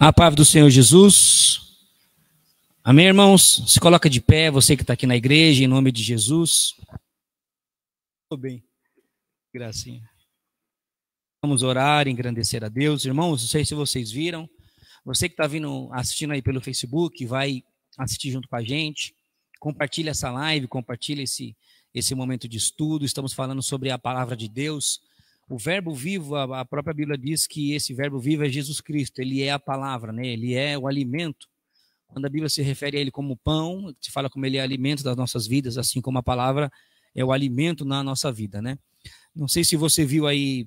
A paz do Senhor Jesus. Amém, irmãos? Se coloca de pé, você que está aqui na igreja, em nome de Jesus. Tudo bem. Gracinha. Vamos orar, engrandecer a Deus. Irmãos, não sei se vocês viram. Você que está assistindo aí pelo Facebook, vai assistir junto com a gente. Compartilha essa live, compartilha esse momento de estudo. Estamos falando sobre a palavra de Deus. O verbo vivo, a própria Bíblia diz que esse verbo vivo é Jesus Cristo. Ele é a palavra, né? Ele é o alimento. Quando a Bíblia se refere a ele como pão, se fala como ele é alimento das nossas vidas, assim como a palavra é o alimento na nossa vida, né? Não sei se você viu aí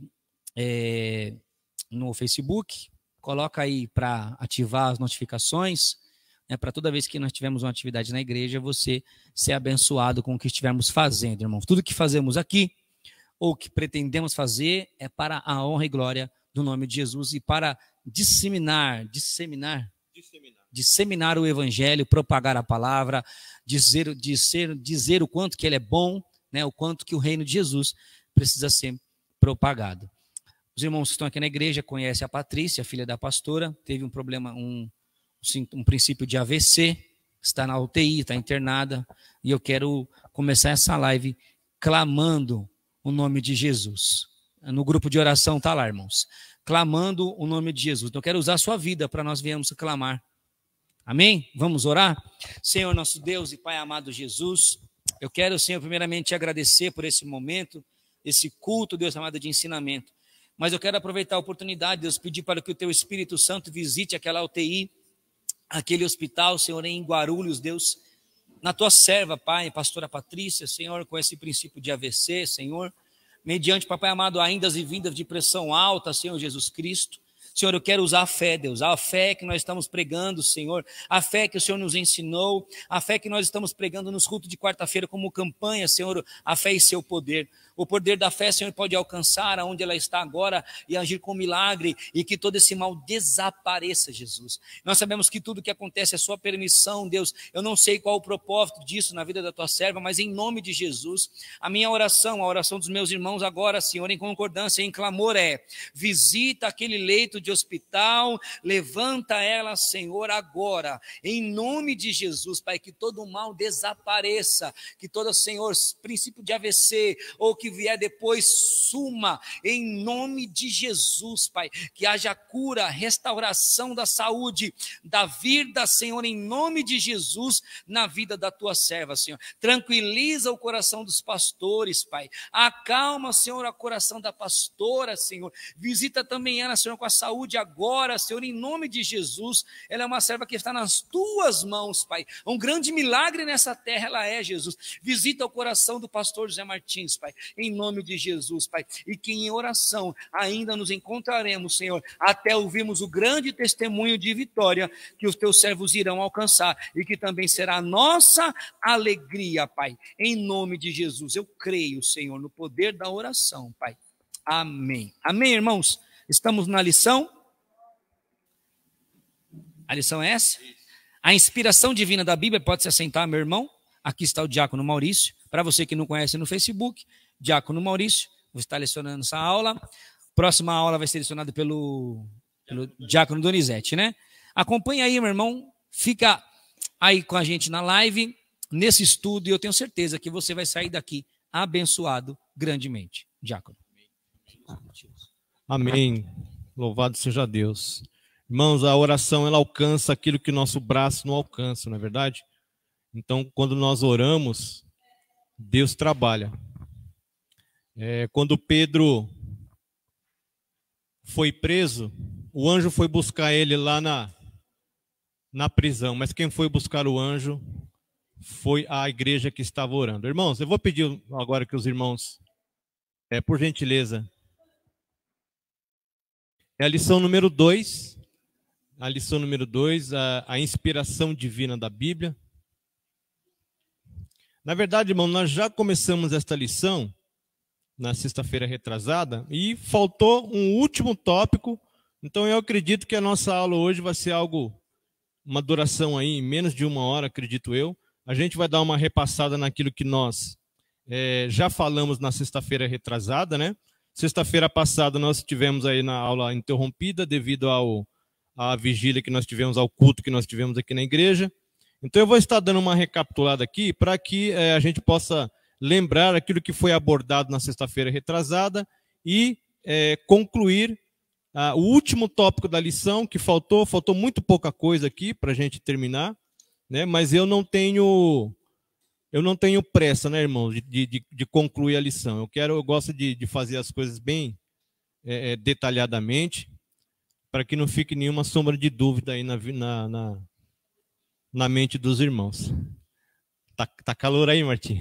no Facebook, coloca aí para ativar as notificações, né, para toda vez que nós tivermos uma atividade na igreja, você ser abençoado com o que estivermos fazendo, irmãos. Tudo que fazemos aqui, ou que pretendemos fazer, é para a honra e glória do nome de Jesus e para disseminar o evangelho, propagar a palavra, dizer o quanto que ele é bom, né, o quanto que o reino de Jesus precisa ser propagado. Os irmãos que estão aqui na igreja conhecem a Patrícia, filha da pastora, teve um problema, um princípio de AVC, está na UTI, está internada, e eu quero começar essa live clamando o nome de Jesus. No grupo de oração está lá, irmãos, clamando o nome de Jesus. Então eu quero usar a sua vida para nós viemos clamar. Amém? Vamos orar? Senhor nosso Deus e Pai amado Jesus, eu quero, Senhor, primeiramente te agradecer por esse momento, esse culto, Deus amado, de ensinamento. Mas eu quero aproveitar a oportunidade, Deus, pedir para que o Teu Espírito Santo visite aquela UTI, aquele hospital, Senhor, em Guarulhos, Deus, na Tua serva, Pai, pastora Patrícia, Senhor, com esse princípio de AVC, Senhor, mediante, Papai amado, aindas e vindas de pressão alta, Senhor Jesus Cristo. Senhor, eu quero usar a fé, Deus, a fé que nós estamos pregando, Senhor, a fé que o Senhor nos ensinou, a fé que nós estamos pregando nos cultos de quarta-feira como campanha, Senhor, a fé e seu poder. O poder da fé, Senhor, pode alcançar aonde ela está agora e agir com milagre e que todo esse mal desapareça, Jesus. Nós sabemos que tudo que acontece é sua permissão, Deus. Eu não sei qual o propósito disso na vida da tua serva, mas em nome de Jesus, a minha oração, a oração dos meus irmãos agora, Senhor, em concordância, em clamor é: visita aquele leito de hospital, levanta ela, Senhor, agora, em nome de Jesus, Pai, que todo o mal desapareça, que todo, Senhor, princípio de AVC ou que vier depois suma, em nome de Jesus, Pai, que haja cura, restauração da saúde, da vida, Senhor, em nome de Jesus, na vida da tua serva, Senhor. Tranquiliza o coração dos pastores, Pai, acalma, Senhor, o coração da pastora, Senhor, visita também ela, Senhor, com a saúde agora, Senhor, em nome de Jesus. Ela é uma serva que está nas tuas mãos, Pai, um grande milagre nessa terra ela é, Jesus. Visita o coração do pastor José Martins, Pai, em nome de Jesus, Pai, e que em oração ainda nos encontraremos, Senhor, até ouvirmos o grande testemunho de vitória que os teus servos irão alcançar e que também será a nossa alegria, Pai, em nome de Jesus. Eu creio, Senhor, no poder da oração, Pai. Amém. Amém, irmãos? Estamos na lição? A lição é essa? A inspiração divina da Bíblia. Pode se assentar, meu irmão. Aqui está o diácono Maurício. Para você que não conhece no Facebook, diácono Maurício, vou estar lecionando essa aula. Próxima aula vai ser lecionada pelo diácono Donizete, né? Acompanha aí, meu irmão. Fica aí com a gente na live, nesse estudo, e eu tenho certeza que você vai sair daqui abençoado grandemente. Diácono. Amém. Louvado seja Deus. Irmãos, a oração ela alcança aquilo que nosso braço não alcança, não é verdade? Então, quando nós oramos, Deus trabalha. Quando Pedro foi preso, o anjo foi buscar ele lá na prisão, mas quem foi buscar o anjo foi a igreja que estava orando. Irmãos, eu vou pedir agora que os irmãos, por gentileza, é a lição número 2, a inspiração divina da Bíblia. Na verdade, irmão, nós já começamos esta lição na sexta-feira retrasada e faltou um último tópico. Então eu acredito que a nossa aula hoje vai ser uma duração aí em menos de 1 hora, acredito eu. A gente vai dar uma repassada naquilo que nós já falamos na sexta-feira retrasada, né? Sexta-feira passada nós tivemos aí na aula interrompida devido à vigília que nós tivemos, ao culto que nós tivemos aqui na igreja. Então eu vou estar dando uma recapitulada aqui para que a gente possa lembrar aquilo que foi abordado na sexta-feira retrasada e concluir o último tópico da lição, que faltou muito pouca coisa aqui para a gente terminar, né? Mas eu não tenho pressa, né, irmãos, de concluir a lição. Eu gosto de fazer as coisas bem detalhadamente, para que não fique nenhuma sombra de dúvida aí na mente dos irmãos. Tá calor aí, Martim?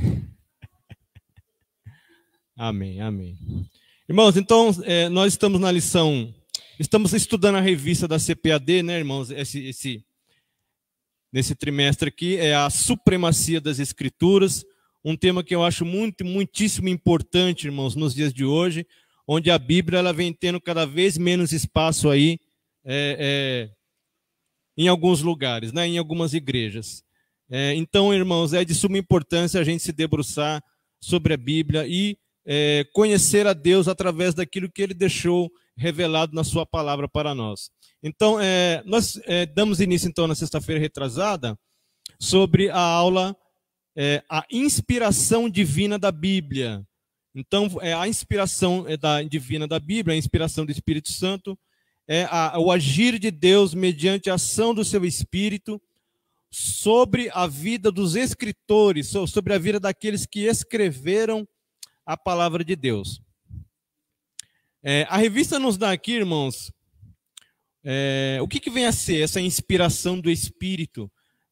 Amém, amém. Irmãos, então, nós estamos na lição, estamos estudando a revista da CPAD, né, irmãos? Nesse trimestre aqui, é a supremacia das Escrituras, um tema que eu acho muitíssimo importante, irmãos, nos dias de hoje, onde a Bíblia ela vem tendo cada vez menos espaço aí em alguns lugares, né, em algumas igrejas. Então, irmãos, é de suma importância a gente se debruçar sobre a Bíblia e conhecer a Deus através daquilo que Ele deixou revelado na sua palavra para nós. Então, nós damos início, então, na sexta-feira retrasada, sobre a aula, a inspiração divina da Bíblia. Então, a inspiração divina da Bíblia, a inspiração do Espírito Santo, o agir de Deus mediante a ação do seu Espírito sobre a vida dos escritores, sobre a vida daqueles que escreveram a palavra de Deus. A revista nos dá aqui, irmãos, o que vem a ser essa inspiração do Espírito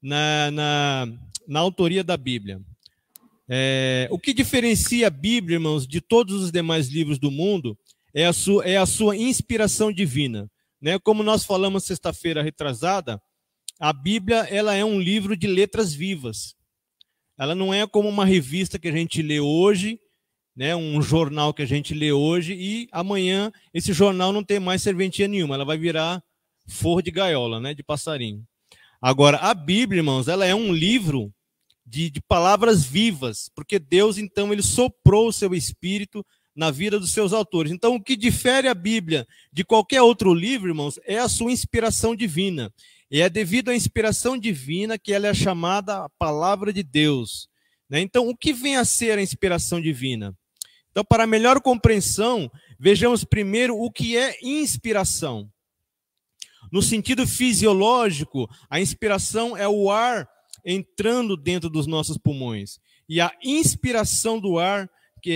na autoria da Bíblia. O que diferencia a Bíblia, irmãos, de todos os demais livros do mundo é a sua inspiração divina. Né? Como nós falamos sexta-feira retrasada, a Bíblia ela é um livro de letras vivas. Ela não é como uma revista que a gente lê hoje, né, um jornal que a gente lê hoje, e amanhã esse jornal não tem mais serventia nenhuma, ela vai virar forro de gaiola, né, de passarinho. Agora, a Bíblia, irmãos, ela é um livro de palavras vivas, porque Deus, então, ele soprou o seu Espírito na vida dos seus autores. Então, o que difere a Bíblia de qualquer outro livro, irmãos, é a sua inspiração divina. E é devido à inspiração divina que ela é chamada a palavra de Deus. Né? Então, o que vem a ser a inspiração divina? Então, para melhor compreensão, vejamos primeiro o que é inspiração. No sentido fisiológico, a inspiração é o ar entrando dentro dos nossos pulmões. E a inspiração do ar,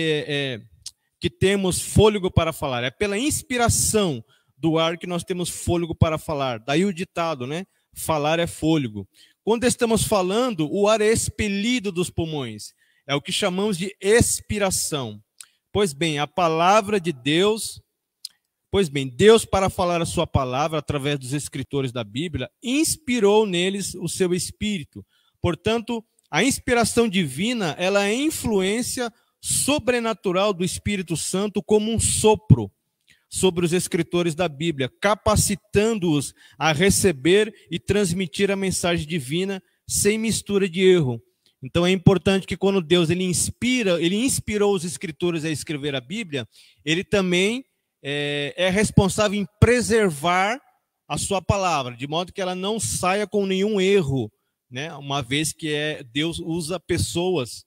que temos fôlego para falar. É pela inspiração do ar que nós temos fôlego para falar. Daí o ditado, né? Falar é fôlego. Quando estamos falando, o ar é expelido dos pulmões. É o que chamamos de expiração. Pois bem, a palavra de Deus... Deus, para falar a sua palavra através dos escritores da Bíblia, inspirou neles o seu Espírito. Portanto, a inspiração divina, ela é a influência sobrenatural do Espírito Santo como um sopro sobre os escritores da Bíblia, capacitando-os a receber e transmitir a mensagem divina sem mistura de erro. Então é importante que quando Deus ele inspirou os escritores a escrever a Bíblia, ele também é responsável em preservar a sua palavra, de modo que ela não saia com nenhum erro, né? Uma vez que Deus usa pessoas.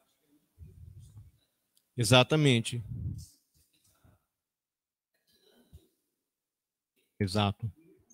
Exatamente. Exato.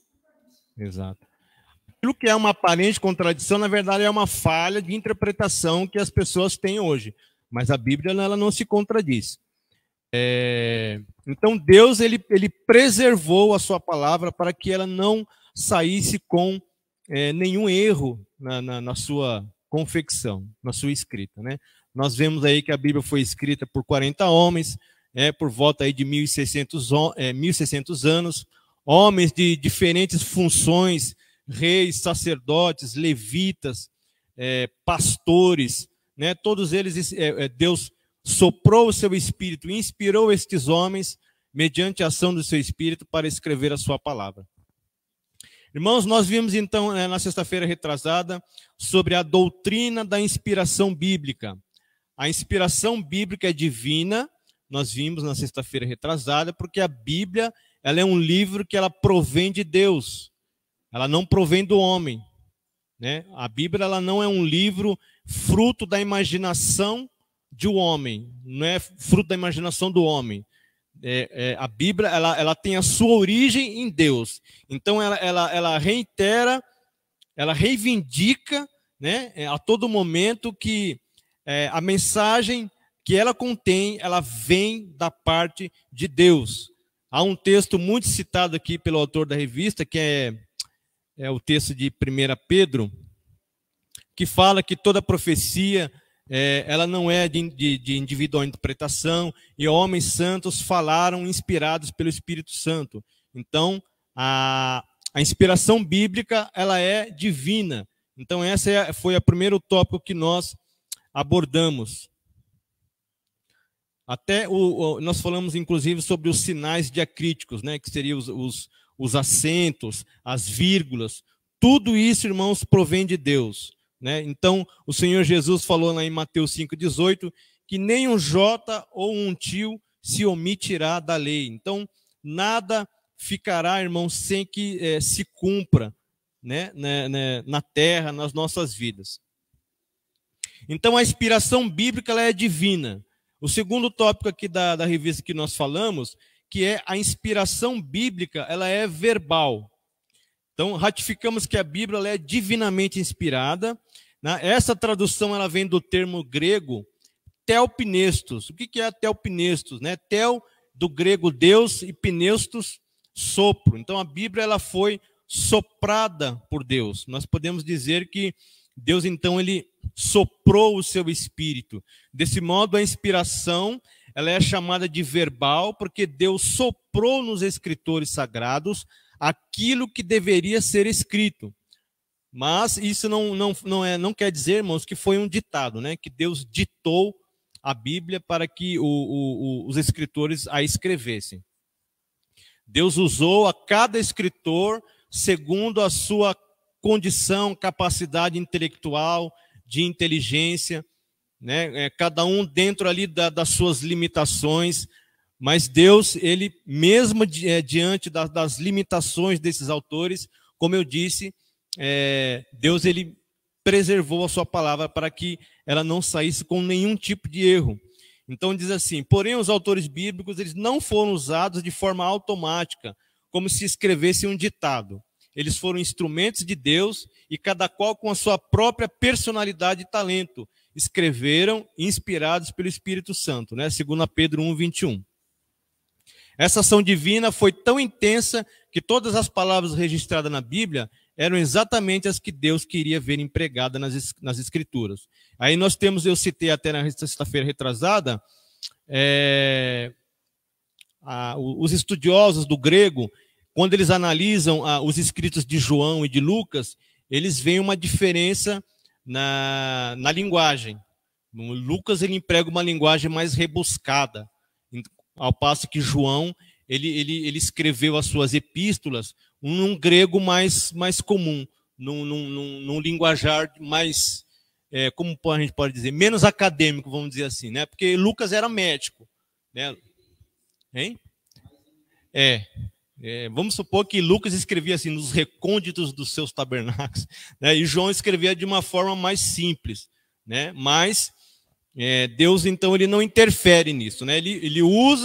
Aquilo que é uma aparente contradição, na verdade, é uma falha de interpretação que as pessoas têm hoje. Mas a Bíblia ela não se contradiz. Então, Deus ele preservou a sua palavra para que ela não saísse com nenhum erro na sua confecção, na sua escrita. Né? Nós vemos aí que a Bíblia foi escrita por 40 homens, por volta aí de 1.600 anos, homens de diferentes funções, reis, sacerdotes, levitas, pastores, né? Todos eles, Deus soprou o seu Espírito, inspirou estes homens, mediante a ação do seu Espírito, para escrever a sua palavra. Irmãos, nós vimos então, na sexta-feira retrasada, sobre a doutrina da inspiração bíblica. A inspiração bíblica é divina, nós vimos na sexta-feira retrasada, porque a Bíblia ela é um livro que ela provém de Deus. ela não provém do homem, né? A Bíblia ela não é um livro fruto da imaginação de um homem, não é fruto da imaginação do homem. A Bíblia ela tem a sua origem em Deus. Então ela reitera, ela reivindica, né, a todo momento que a mensagem que ela contém, ela vem da parte de Deus. Há um texto muito citado aqui pelo autor da revista, que é o texto de 1 Pedro, que fala que toda profecia ela não é de individual interpretação, e homens santos falaram inspirados pelo Espírito Santo. Então, a inspiração bíblica ela é divina. Então, essa foi o primeiro tópico que nós abordamos. Até nós falamos, inclusive, sobre os sinais diacríticos, né, que seriam os acentos, as vírgulas. Tudo isso, irmãos, provém de Deus, né? Então, o Senhor Jesus falou lá em Mateus 5,18, que nem um jota ou um tio se omitirá da lei. Então, nada ficará, irmãos, sem que se cumpra, né, na terra, nas nossas vidas. Então, a inspiração bíblica ela é divina. O segundo tópico aqui da revista que nós falamos, que é a inspiração bíblica, ela é verbal. Então, ratificamos que a Bíblia ela é divinamente inspirada, né? Essa tradução ela vem do termo grego theopnestos. O que é theopnestos, né? Theo, do grego Deus, e pneustos, sopro. Então, a Bíblia ela foi soprada por Deus. Nós podemos dizer que Deus, então, ele soprou o seu espírito. Desse modo, a inspiração ela é chamada de verbal, porque Deus soprou nos escritores sagrados aquilo que deveria ser escrito. Mas isso não quer dizer, irmãos, que foi um ditado, né? Que Deus ditou a Bíblia para que os escritores a escrevessem. Deus usou a cada escritor segundo a sua condição, capacidade intelectual, de inteligência, né? Cada um dentro ali das suas limitações, mas Deus, ele mesmo diante das limitações desses autores, como eu disse, Deus ele preservou a sua palavra para que ela não saísse com nenhum tipo de erro. Então diz assim: porém os autores bíblicos eles não foram usados de forma automática, como se escrevesse um ditado. Eles foram instrumentos de Deus e cada qual com a sua própria personalidade e talento escreveram, inspirados pelo Espírito Santo, né? 2 Pedro 1:21. Essa ação divina foi tão intensa que todas as palavras registradas na Bíblia eram exatamente as que Deus queria ver empregadas nas Escrituras. Aí nós temos, eu citei até na sexta-feira retrasada, os estudiosos do grego, quando eles analisam os escritos de João e de Lucas, eles veem uma diferença na linguagem. Lucas ele emprega uma linguagem mais rebuscada, ao passo que João ele escreveu as suas epístolas num grego mais comum, num linguajar mais, como a gente pode dizer, menos acadêmico, vamos dizer assim, né? Porque Lucas era médico, né? Hein? Vamos supor que Lucas escrevia assim, nos recônditos dos seus tabernáculos, né? E João escrevia de uma forma mais simples, né? Mas Deus, então, ele não interfere nisso, né? Ele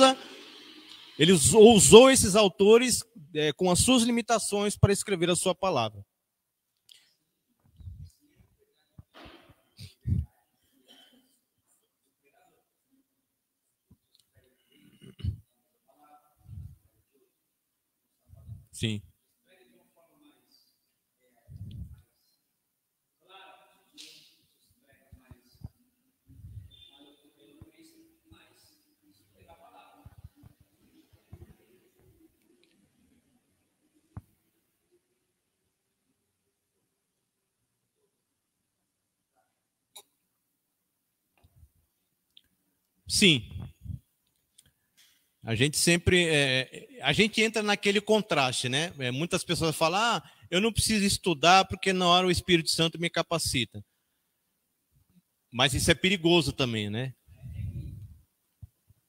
usou esses autores com as suas limitações para escrever a sua palavra. Sim. Sim. A gente sempre a gente entra naquele contraste, né? Muitas pessoas falam: eu não preciso estudar porque na hora o Espírito Santo me capacita. Mas isso é perigoso também, né?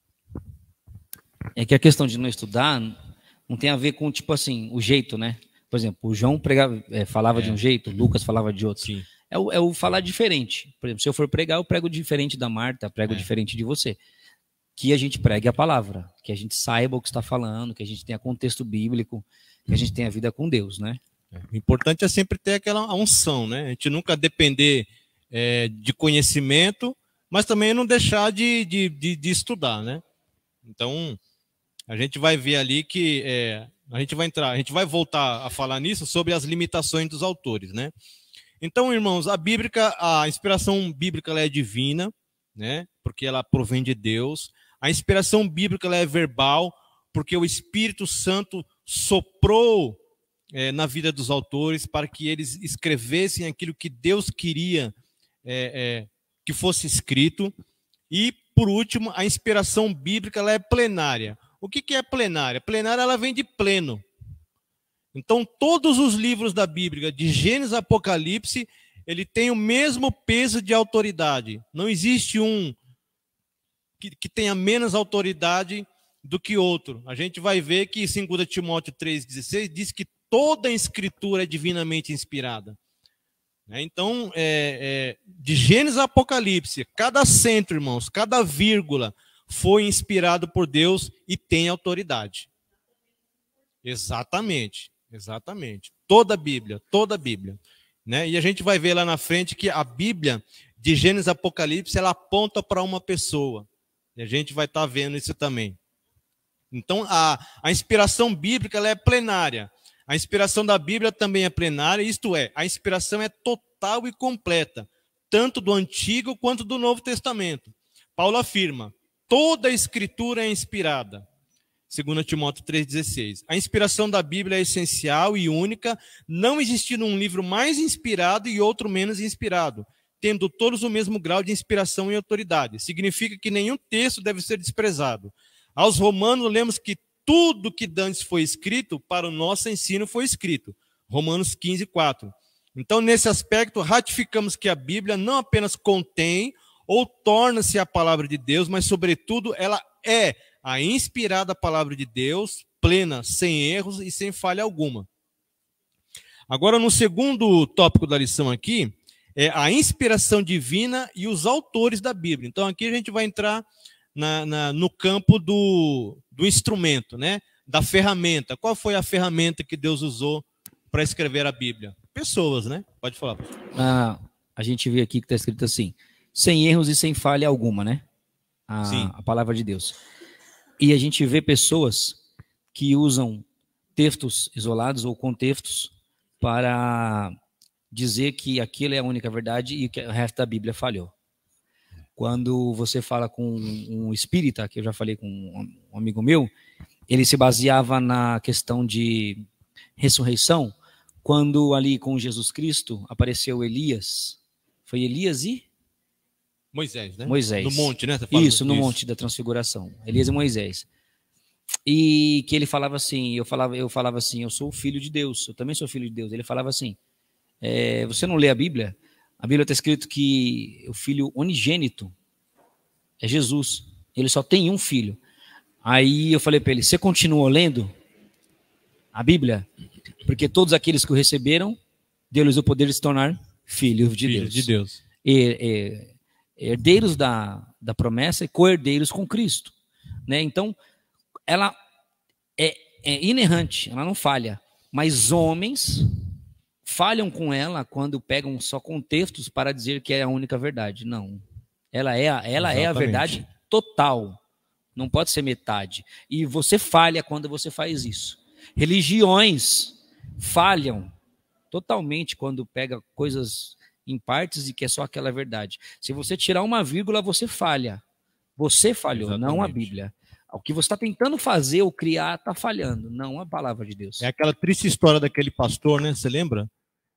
É que a questão de não estudar não tem a ver com, tipo assim, o jeito, né? Por exemplo, o João pregava, falava de um jeito, o Lucas falava de outro. Sim. É o falar diferente. Por exemplo, se eu for pregar, eu prego diferente da Marta, prego diferente de você. Que a gente pregue a palavra, que a gente saiba o que está falando, que a gente tenha contexto bíblico, que a gente tenha vida com Deus, né? O importante é sempre ter aquela unção, né? A gente nunca depender de conhecimento, mas também não deixar de estudar, né? Então, a gente vai ver ali que a gente vai voltar a falar nisso sobre as limitações dos autores, né? Então, irmãos, a inspiração bíblica ela é divina, né? Porque ela provém de Deus. A inspiração bíblica ela é verbal, porque o Espírito Santo soprou na vida dos autores para que eles escrevessem aquilo que Deus queria que fosse escrito. E, por último, a inspiração bíblica ela é plenária. O que é plenária? Plenária ela vem de pleno. Então, todos os livros da Bíblia, de Gênesis a Apocalipse, ele tem o mesmo peso de autoridade. Não existe um que tenha menos autoridade do que outro. A gente vai ver que 2 Timóteo 3,16 diz que toda a escritura é divinamente inspirada. Então, de Gênesis a Apocalipse, cada acento, irmãos, cada vírgula foi inspirado por Deus e tem autoridade. Exatamente. Toda a Bíblia. Né? E a gente vai ver lá na frente que a Bíblia, de Gênesis a Apocalipse, ela aponta para uma pessoa. E a gente vai estar vendo isso também. Então, a inspiração bíblica ela é plenária. A inspiração da Bíblia também é plenária, isto é, a inspiração é total e completa, tanto do Antigo quanto do Novo Testamento. Paulo afirma, toda a Escritura é inspirada. 2 Timóteo 3,16. A inspiração da Bíblia é essencial e única, não existindo um livro mais inspirado e outro menos inspirado, tendo todos o mesmo grau de inspiração e autoridade. Significa que nenhum texto deve ser desprezado. Aos Romanos, lemos que tudo que dantes foi escrito, para o nosso ensino foi escrito. Romanos 15:4. Então, nesse aspecto, ratificamos que a Bíblia não apenas contém ou torna-se a palavra de Deus, mas, sobretudo, ela é a inspirada palavra de Deus, plena, sem erros e sem falha alguma. Agora, no segundo tópico da lição aqui, é a inspiração divina e os autores da Bíblia. Então, aqui a gente vai entrar no campo do instrumento, né? Da ferramenta. Qual foi a ferramenta que Deus usou para escrever a Bíblia? Pessoas, né? Pode falar. A gente vê aqui que está escrito assim, sem erros e sem falha alguma, né? A palavra de Deus. E a gente vê pessoas que usam textos isolados ou contextos para dizer que aquilo é a única verdade e que o resto da Bíblia falhou. Quando você fala com um espírita, que eu já falei com um amigo meu, ele se baseava na questão de ressurreição, quando ali com Jesus Cristo apareceu Elias. Foi Elias e? Moisés, né? Moisés. No monte, né? Isso, no monte da transfiguração. Elias e Moisés. E que ele falava assim, eu falava assim, eu sou o filho de Deus, eu também sou filho de Deus. Ele falava assim, você não lê a Bíblia? A Bíblia está escrito que o filho unigênito é Jesus. Ele só tem um filho. Aí eu falei para ele, você continuou lendo a Bíblia? Porque todos aqueles que o receberam, deu-lhes o poder de se tornar filhos de Deus. De Deus. Herdeiros da promessa e co-herdeiros com Cristo. Né? Então, ela é inerrante, ela não falha. Mas homens falham com ela quando pegam só contextos para dizer que é a única verdade. Não. Ela é a verdade total. Não pode ser metade. E você falha quando você faz isso. Religiões falham totalmente quando pega coisas em partes e que é só aquela verdade. Se você tirar uma vírgula, você falha. Você falhou, não a Bíblia. O que você está tentando fazer ou criar está falhando, não a palavra de Deus. É aquela triste história daquele pastor, né? Você lembra?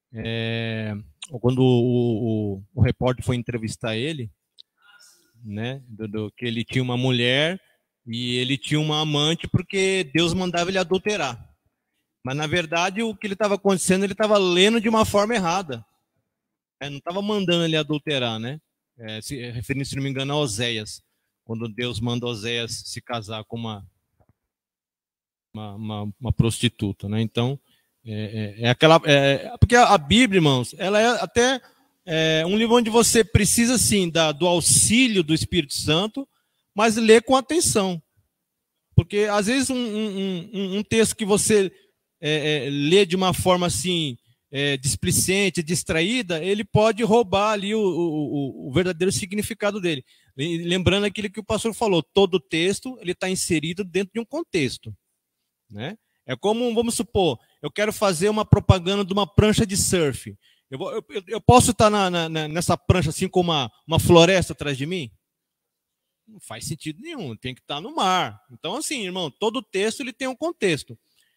Quando o repórter foi entrevistar ele, né? Que ele tinha uma mulher e ele tinha uma amante porque Deus mandava ele adulterar. Mas, na verdade, o que ele estava acontecendo, ele estava lendo de uma forma errada. Não estava mandando ele adulterar, né? Referindo, se não me engano, a Oséias. Quando Deus manda Oséias se casar com uma prostituta, né? Então, Porque a Bíblia, irmãos, ela é até um livro onde você precisa, sim, do auxílio do Espírito Santo, mas lê com atenção. Porque, às vezes, um texto que você lê de uma forma assim, displicente, distraída, ele pode roubar ali o verdadeiro significado dele. Lembrando aquilo que o pastor falou, todo texto ele está inserido dentro de um contexto, né? É como, vamos supor, eu quero fazer uma propaganda de uma prancha de surf. Eu posso estar nessa prancha assim com uma floresta atrás de mim? Não faz sentido nenhum, tem que estar no mar. Então, assim, irmão, todo texto ele tem um contexto.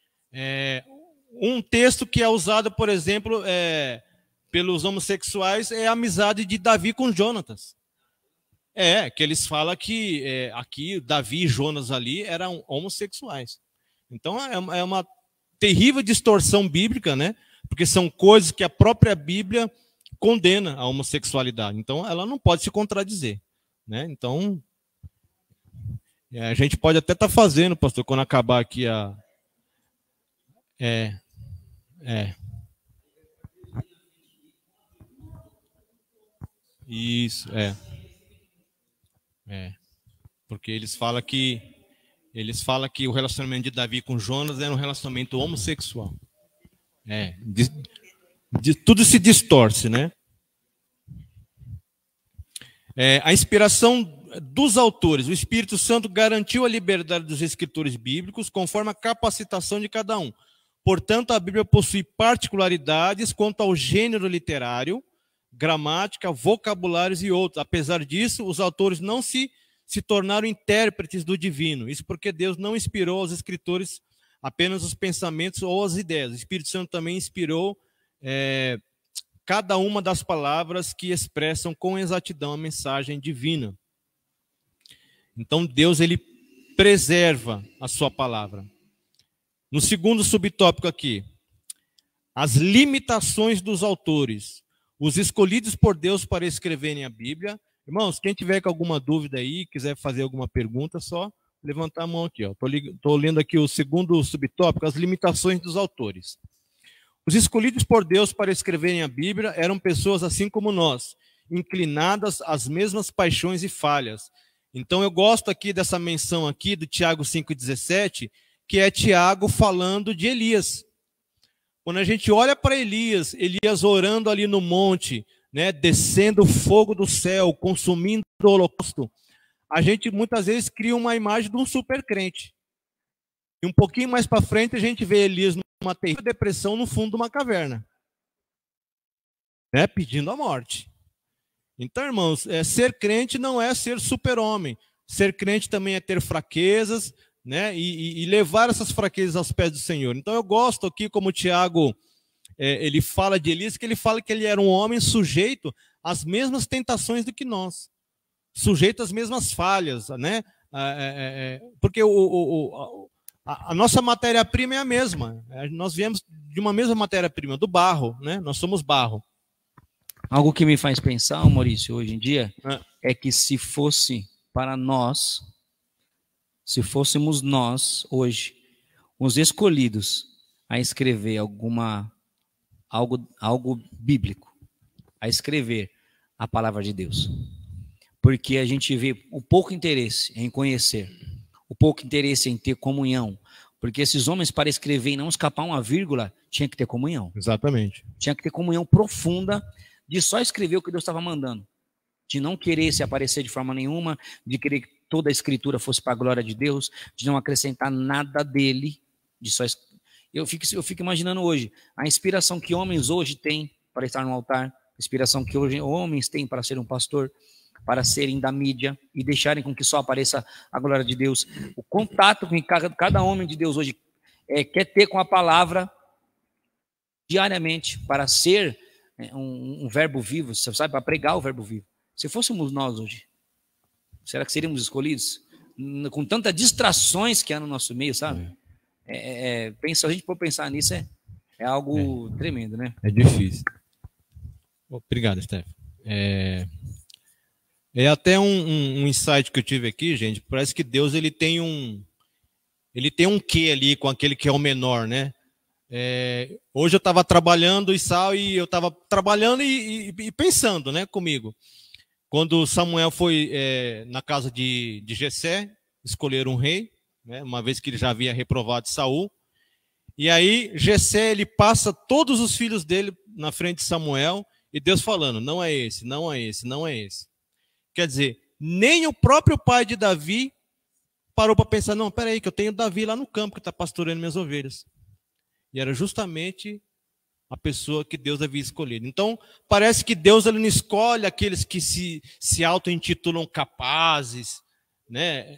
Um texto que é usado, por exemplo, pelos homossexuais é a amizade de Davi com Jonatas. Que eles falam que aqui Davi e Jonas ali eram homossexuais. Então é uma terrível distorção bíblica, né? Porque são coisas que a própria Bíblia condena a homossexualidade. Então ela não pode se contradizer, né? Então a gente pode até estar fazendo, pastor, quando acabar aqui a Isso, porque eles falam que o relacionamento de Davi com Jonas era um relacionamento homossexual. Tudo se distorce, né? A inspiração dos autores. O Espírito Santo garantiu a liberdade dos escritores bíblicos conforme a capacitação de cada um. Portanto, a Bíblia possui particularidades quanto ao gênero literário, gramática, vocabulários e outros. Apesar disso, os autores não se tornaram intérpretes do divino. Isso porque Deus não inspirou aos escritores apenas os pensamentos ou as ideias. O Espírito Santo também inspirou cada uma das palavras que expressam com exatidão a mensagem divina. Então, Deus ele preserva a sua palavra. No segundo subtópico aqui, as limitações dos autores, os escolhidos por Deus para escreverem a Bíblia. Irmãos, quem tiver com alguma dúvida aí, quiser fazer alguma pergunta, só levantar a mão aqui. Estou lendo aqui o segundo subtópico, as limitações dos autores. Os escolhidos por Deus para escreverem a Bíblia eram pessoas assim como nós, inclinadas às mesmas paixões e falhas. Então eu gosto aqui dessa menção aqui do Tiago 5,17, que é Tiago falando de Elias. Quando a gente olha para Elias orando ali no monte, né, descendo o fogo do céu, consumindo o holocausto, a gente muitas vezes cria uma imagem de um super crente. E um pouquinho mais para frente a gente vê Elias numa terrível depressão no fundo de uma caverna, né, pedindo a morte. Então, irmãos, ser crente não é ser super-homem. Ser crente também é ter fraquezas, né, e levar essas fraquezas aos pés do Senhor. Então eu gosto aqui como o Tiago ele fala de Elias, que ele fala que ele era um homem sujeito às mesmas tentações do que nós, sujeito às mesmas falhas, né? Porque a nossa matéria-prima é a mesma. Nós viemos de uma mesma matéria-prima, do barro, né? Nós somos barro. Algo que me faz pensar, Maurício, hoje em dia, é que se fosse para nós, se fôssemos nós, hoje, os escolhidos a escrever algo bíblico, a escrever a palavra de Deus. Porque a gente vê o pouco interesse em conhecer, o pouco interesse em ter comunhão. Porque esses homens, para escrever e não escapar uma vírgula, tinha que ter comunhão. Exatamente. Tinha que ter comunhão profunda de só escrever o que Deus estava mandando. De não querer se aparecer de forma nenhuma, de querer que toda a escritura fosse para a glória de Deus, de não acrescentar nada dele, de só eu fico imaginando hoje, a inspiração que homens hoje têm para estar no altar, a inspiração que hoje homens têm para ser um pastor, para serem da mídia e deixarem com que só apareça a glória de Deus. O contato que cada homem de Deus hoje quer ter com a palavra diariamente para ser um verbo vivo, você sabe, para pregar o verbo vivo. Se fôssemos nós hoje, será que seríamos escolhidos? Com tantas distrações que há no nosso meio, sabe? Se a gente for pensar nisso, é algo tremendo, né? É difícil. Obrigado, Steph. Até um insight que eu tive aqui, gente. Parece que Deus ele tem um quê ali com aquele que é o menor, né? Hoje eu estava trabalhando e eu estava trabalhando e pensando, né, comigo. Quando Samuel foi na casa de Jessé, escolher um rei, né, uma vez que ele já havia reprovado Saul. E aí Jessé, ele passa todos os filhos dele na frente de Samuel, e Deus falando, não é esse, não é esse, não é esse. Quer dizer, nem o próprio pai de Davi parou para pensar, não, peraí, que eu tenho Davi lá no campo que está pastoreando minhas ovelhas. E era justamente a pessoa que Deus havia escolhido. Então, parece que Deus ele não escolhe aqueles que se auto-intitulam capazes, né?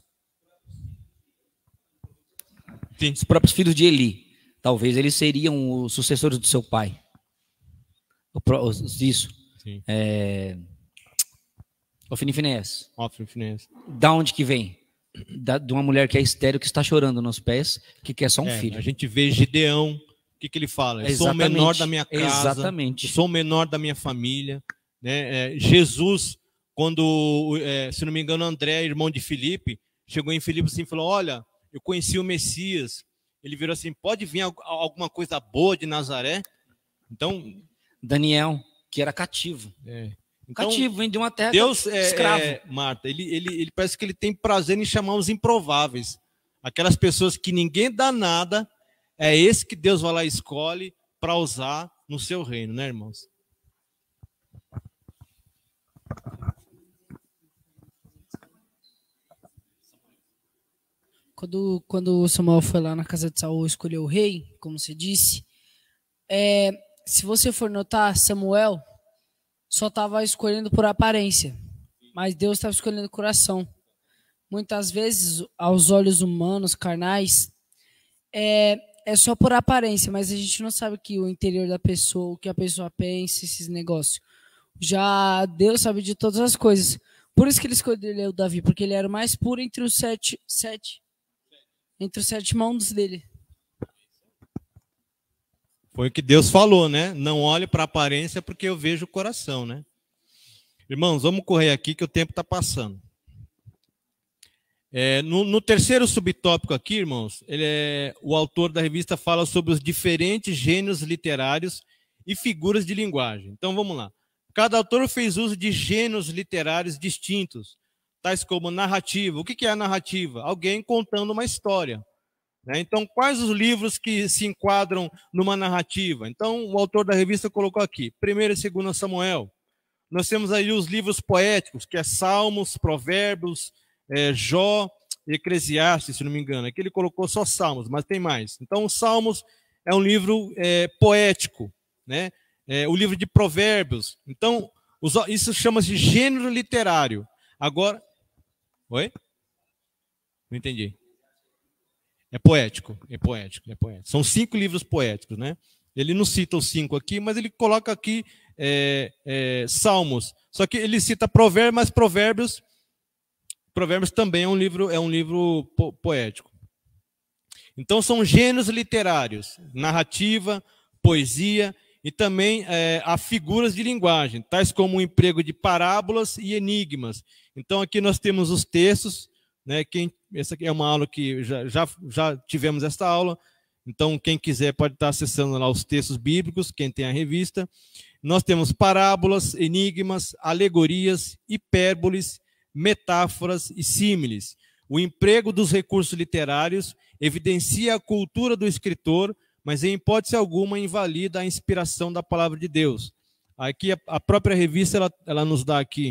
Sim. Os próprios filhos de Eli. Talvez eles seriam os sucessores do seu pai. Isso. Sim. Ofni e Finéias. Ofni e Finéias. Da onde que vem? De uma mulher que é estéril, que está chorando nos pés, que quer só um filho. A gente vê Gideão, o que ele fala? Eu sou o menor da minha casa, exatamente. Eu sou o menor da minha família. Né? Jesus, quando, se não me engano, André, irmão de Filipe, chegou em Filipe assim e falou, olha, eu conheci o Messias. Ele virou assim, pode vir alguma coisa boa de Nazaré? Então, Daniel, que era cativo. Então, cativo, vem de uma terra Deus escravo. Marta, ele parece que ele tem prazer em chamar os improváveis. Aquelas pessoas que ninguém dá nada, é esse que Deus vai lá e escolhe para usar no seu reino, né, irmãos? Quando Samuel foi lá na casa de Saul escolher o rei, como você disse, se você for notar, Samuel só estava escolhendo por aparência, mas Deus estava escolhendo o coração. Muitas vezes, aos olhos humanos, carnais, é só por aparência, mas a gente não sabe que o interior da pessoa, o que a pessoa pensa, esses negócios. Já Deus sabe de todas as coisas. Por isso que ele escolheu Davi, porque ele era o mais puro entre os sete irmãos dele. Foi o que Deus falou, né? Não olhe para a aparência porque eu vejo o coração, né? Irmãos, vamos correr aqui que o tempo está passando. No terceiro subtópico aqui, irmãos, o autor da revista fala sobre os diferentes gêneros literários e figuras de linguagem. Então, vamos lá. Cada autor fez uso de gêneros literários distintos, tais como narrativa. O que é a narrativa? Alguém contando uma história. Então, quais os livros que se enquadram numa narrativa? Então, o autor da revista colocou aqui, 1º e 2º Samuel. Nós temos aí os livros poéticos, que é Salmos, Provérbios, Jó e Eclesiastes, se não me engano. Aqui ele colocou só Salmos, mas tem mais. Então, os Salmos é um livro poético, né? O livro de Provérbios. Então, isso chama-se gênero literário. Agora... Oi? Não entendi. É poético. São 5 livros poéticos, né? Ele não cita os 5 aqui, mas ele coloca aqui Salmos. Só que ele cita Provérbios, mas Provérbios também é um livro poético. Então são gêneros literários, narrativa, poesia e também há figuras de linguagem, tais como o emprego de parábolas e enigmas. Então aqui nós temos os textos, né? Essa aqui é uma aula que já tivemos esta aula, então quem quiser pode estar acessando lá os textos bíblicos, quem tem a revista. Nós temos parábolas, enigmas, alegorias, hipérboles, metáforas e símiles. O emprego dos recursos literários evidencia a cultura do escritor, mas em hipótese alguma invalida a inspiração da palavra de Deus. Aqui a própria revista ela nos dá aqui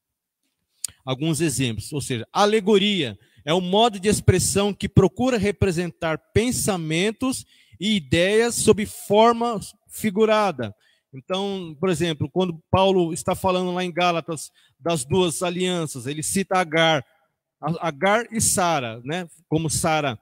alguns exemplos, ou seja, alegoria é um modo de expressão que procura representar pensamentos e ideias sob forma figurada. Então, por exemplo, quando Paulo está falando lá em Gálatas das 2 alianças, ele cita Agar e Sara, né? Como Sara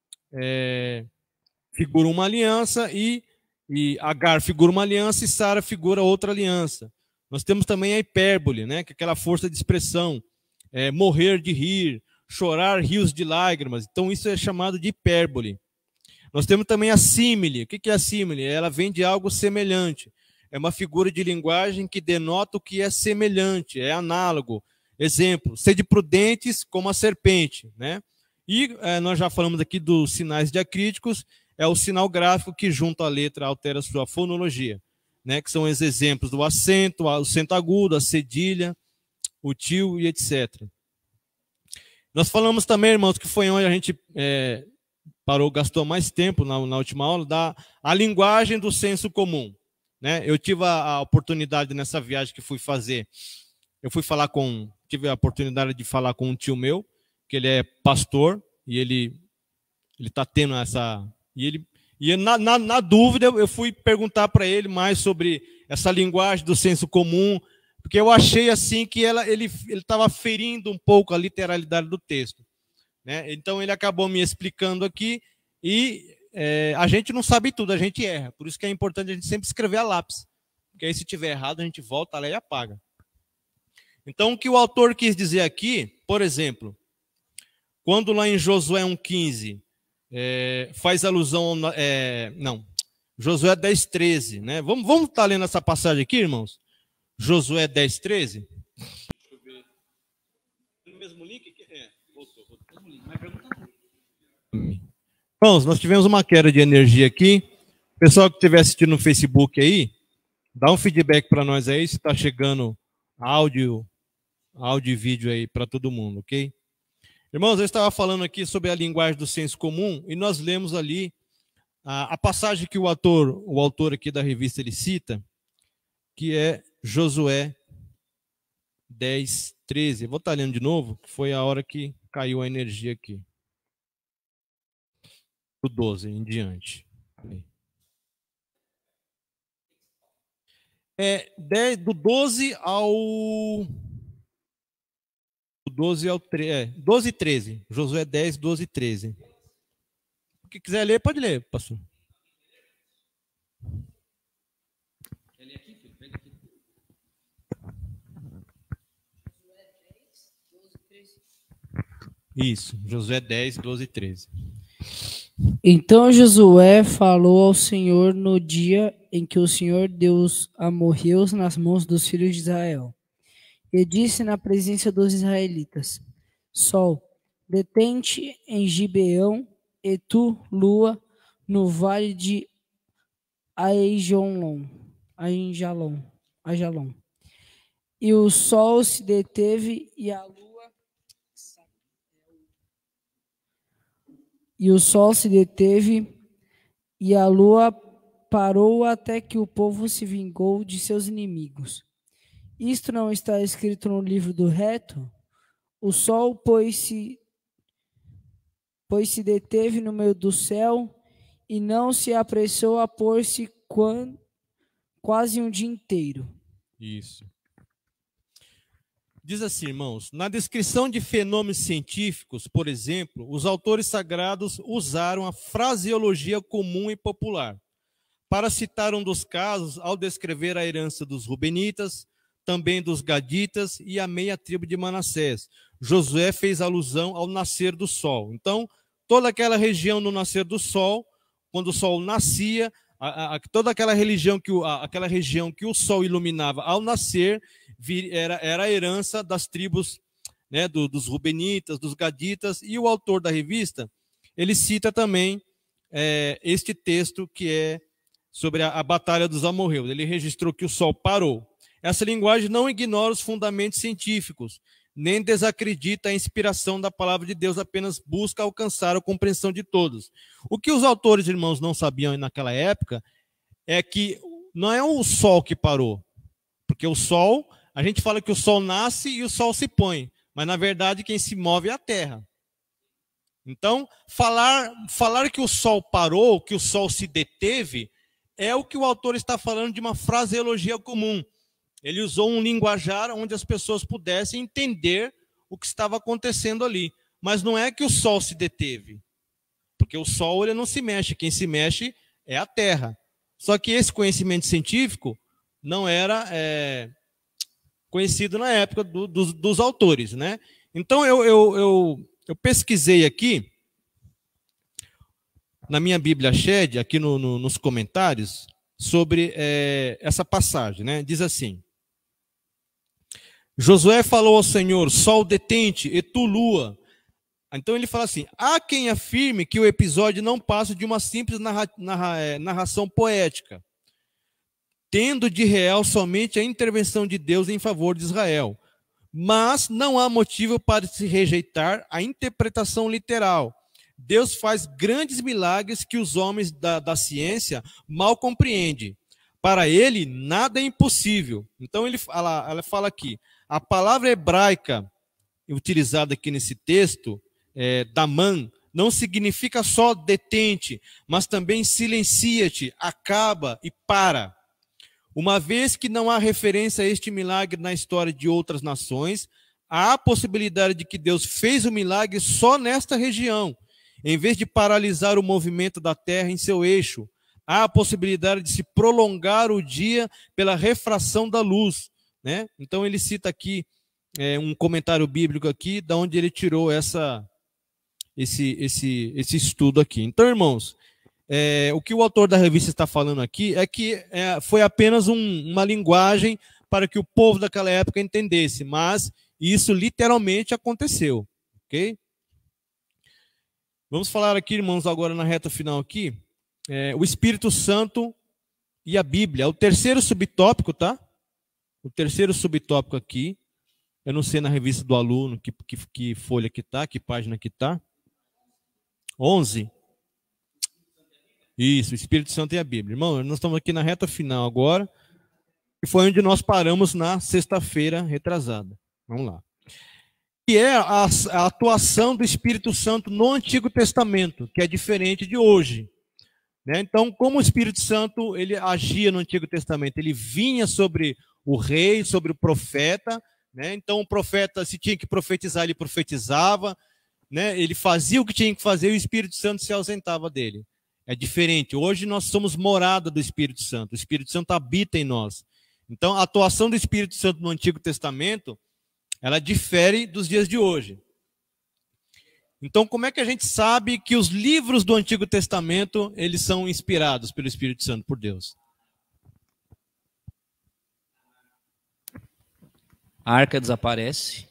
figura uma aliança e Agar figura uma aliança e Sara figura outra aliança. Nós temos também a hipérbole, né? Que é aquela força de expressão, morrer de rir, chorar rios de lágrimas. Então isso é chamado de hipérbole. Nós temos também a símile. O que é a símile? Ela vem de algo semelhante. É uma figura de linguagem que denota o que é semelhante, é análogo. Exemplo, sede prudentes como a serpente, né? E nós já falamos aqui dos sinais diacríticos, é o sinal gráfico que junto à letra altera sua fonologia, né? Que são os exemplos do acento, o acento agudo, a cedilha, o tio e etc. Nós falamos também, irmãos, que foi onde a gente gastou mais tempo na última aula, a linguagem do senso comum, né? Eu tive a oportunidade nessa viagem que fui fazer, tive a oportunidade de falar com um tio meu, que ele é pastor, e ele está tendo essa... E na dúvida, eu fui perguntar para ele mais sobre essa linguagem do senso comum, porque eu achei assim que ele estava ferindo um pouco a literalidade do texto, né? Então ele acabou me explicando aqui, e a gente não sabe tudo, a gente erra. Por isso que é importante a gente sempre escrever a lápis, porque aí se tiver errado a gente volta lá e apaga. Então o que o autor quis dizer aqui, por exemplo, quando lá em Josué 1,15 faz alusão Josué 10,13, né? Vamos estar lendo essa passagem aqui, irmãos? Josué 10,13. Deixa eu ver. No mesmo link aqui? Voltou. Irmãos, nós tivemos uma queda de energia aqui. O pessoal que estiver assistindo no Facebook aí, dá um feedback para nós aí, se está chegando áudio e vídeo aí para todo mundo, ok? Irmãos, eu estava falando aqui sobre a linguagem do senso comum, e nós lemos ali a passagem que o autor aqui da revista ele cita, que é Josué 10:13. Vou estar lendo de novo, que foi a hora que caiu a energia aqui. Do 12 em diante. Do 12 ao 12 e 13. Josué 10, 12 e 13. O que quiser ler, pode ler, pastor. Isso, Josué 10, 12 e 13. Então Josué falou ao Senhor no dia em que o Senhor deu os amorreus nas mãos dos filhos de Israel. E disse na presença dos israelitas: Sol, detente em Gibeão, e tu, lua, no vale de Aijalon. E o sol se deteve e a lua parou até que o povo se vingou de seus inimigos. Isto não está escrito no livro do reto? O sol, pois se deteve no meio do céu e não se apressou a pôr-se quase um dia inteiro. Isso. Diz assim, irmãos, na descrição de fenômenos científicos, por exemplo, os autores sagrados usaram a fraseologia comum e popular. Para citar um dos casos, ao descrever a herança dos Rubenitas, também dos Gaditas e a meia tribo de Manassés, Josué fez alusão ao nascer do sol. Então, toda aquela região no nascer do sol, quando o sol nascia, toda aquela região que o sol iluminava ao nascer, era a herança das tribos, né, dos Rubenitas, dos Gaditas, e o autor da revista, ele cita também este texto que é sobre a batalha dos amorreus. Ele registrou que o sol parou. Essa linguagem não ignora os fundamentos científicos, nem desacredita a inspiração da palavra de Deus, apenas busca alcançar a compreensão de todos. O que os autores, irmãos, não sabiam naquela época é que não é o sol que parou, porque o sol, a gente fala que o sol nasce e o sol se põe, mas na verdade quem se move é a terra. Então, falar que o sol parou, que o sol se deteve, é o que o autor está falando de uma fraseologia comum. Ele usou um linguajar onde as pessoas pudessem entender o que estava acontecendo ali. Mas não é que o sol se deteve, porque o sol ele não se mexe, quem se mexe é a terra. Só que esse conhecimento científico não era conhecido na época dos autores, né? Então eu pesquisei aqui, na minha Bíblia Shed, aqui nos comentários, sobre essa passagem, né? Diz assim: Josué falou ao Senhor: Sol detente, e tu, lua. Então ele fala assim: há quem afirme que o episódio não passa de uma simples narração poética, tendo de real somente a intervenção de Deus em favor de Israel. Mas não há motivo para se rejeitar a interpretação literal. Deus faz grandes milagres que os homens da ciência mal compreendem. Para ele, nada é impossível. Então ela fala aqui, a palavra hebraica utilizada aqui nesse texto, daman, não significa só detente, mas também silencia-te, acaba e para. Uma vez que não há referência a este milagre na história de outras nações, há a possibilidade de que Deus fez o milagre só nesta região, em vez de paralisar o movimento da Terra em seu eixo. Há a possibilidade de se prolongar o dia pela refração da luz, né? Então ele cita aqui um comentário bíblico aqui, da onde ele tirou esse estudo aqui. Então, irmãos, o que o autor da revista está falando aqui é que foi apenas uma linguagem para que o povo daquela época entendesse, mas isso literalmente aconteceu, ok? Vamos falar aqui, irmãos, agora na reta final aqui, o Espírito Santo e a Bíblia. O terceiro subtópico, tá? O terceiro subtópico aqui, eu não sei na revista do aluno que folha que tá, que página que tá. 11. Isso, o Espírito Santo e a Bíblia. Irmão, nós estamos aqui na reta final agora, e foi onde nós paramos na sexta-feira retrasada. Vamos lá. Que é a atuação do Espírito Santo no Antigo Testamento, que é diferente de hoje. Né? Então, como o Espírito Santo ele agia no Antigo Testamento? Ele vinha sobre o rei, sobre o profeta. Né? Então, o profeta, se tinha que profetizar, ele profetizava. Né? Ele fazia o que tinha que fazer e o Espírito Santo se ausentava dele. É diferente. Hoje nós somos morada do Espírito Santo. O Espírito Santo habita em nós. Então, a atuação do Espírito Santo no Antigo Testamento, ela difere dos dias de hoje. Então, como é que a gente sabe que os livros do Antigo Testamento, eles são inspirados pelo Espírito Santo, por Deus? A arca desaparece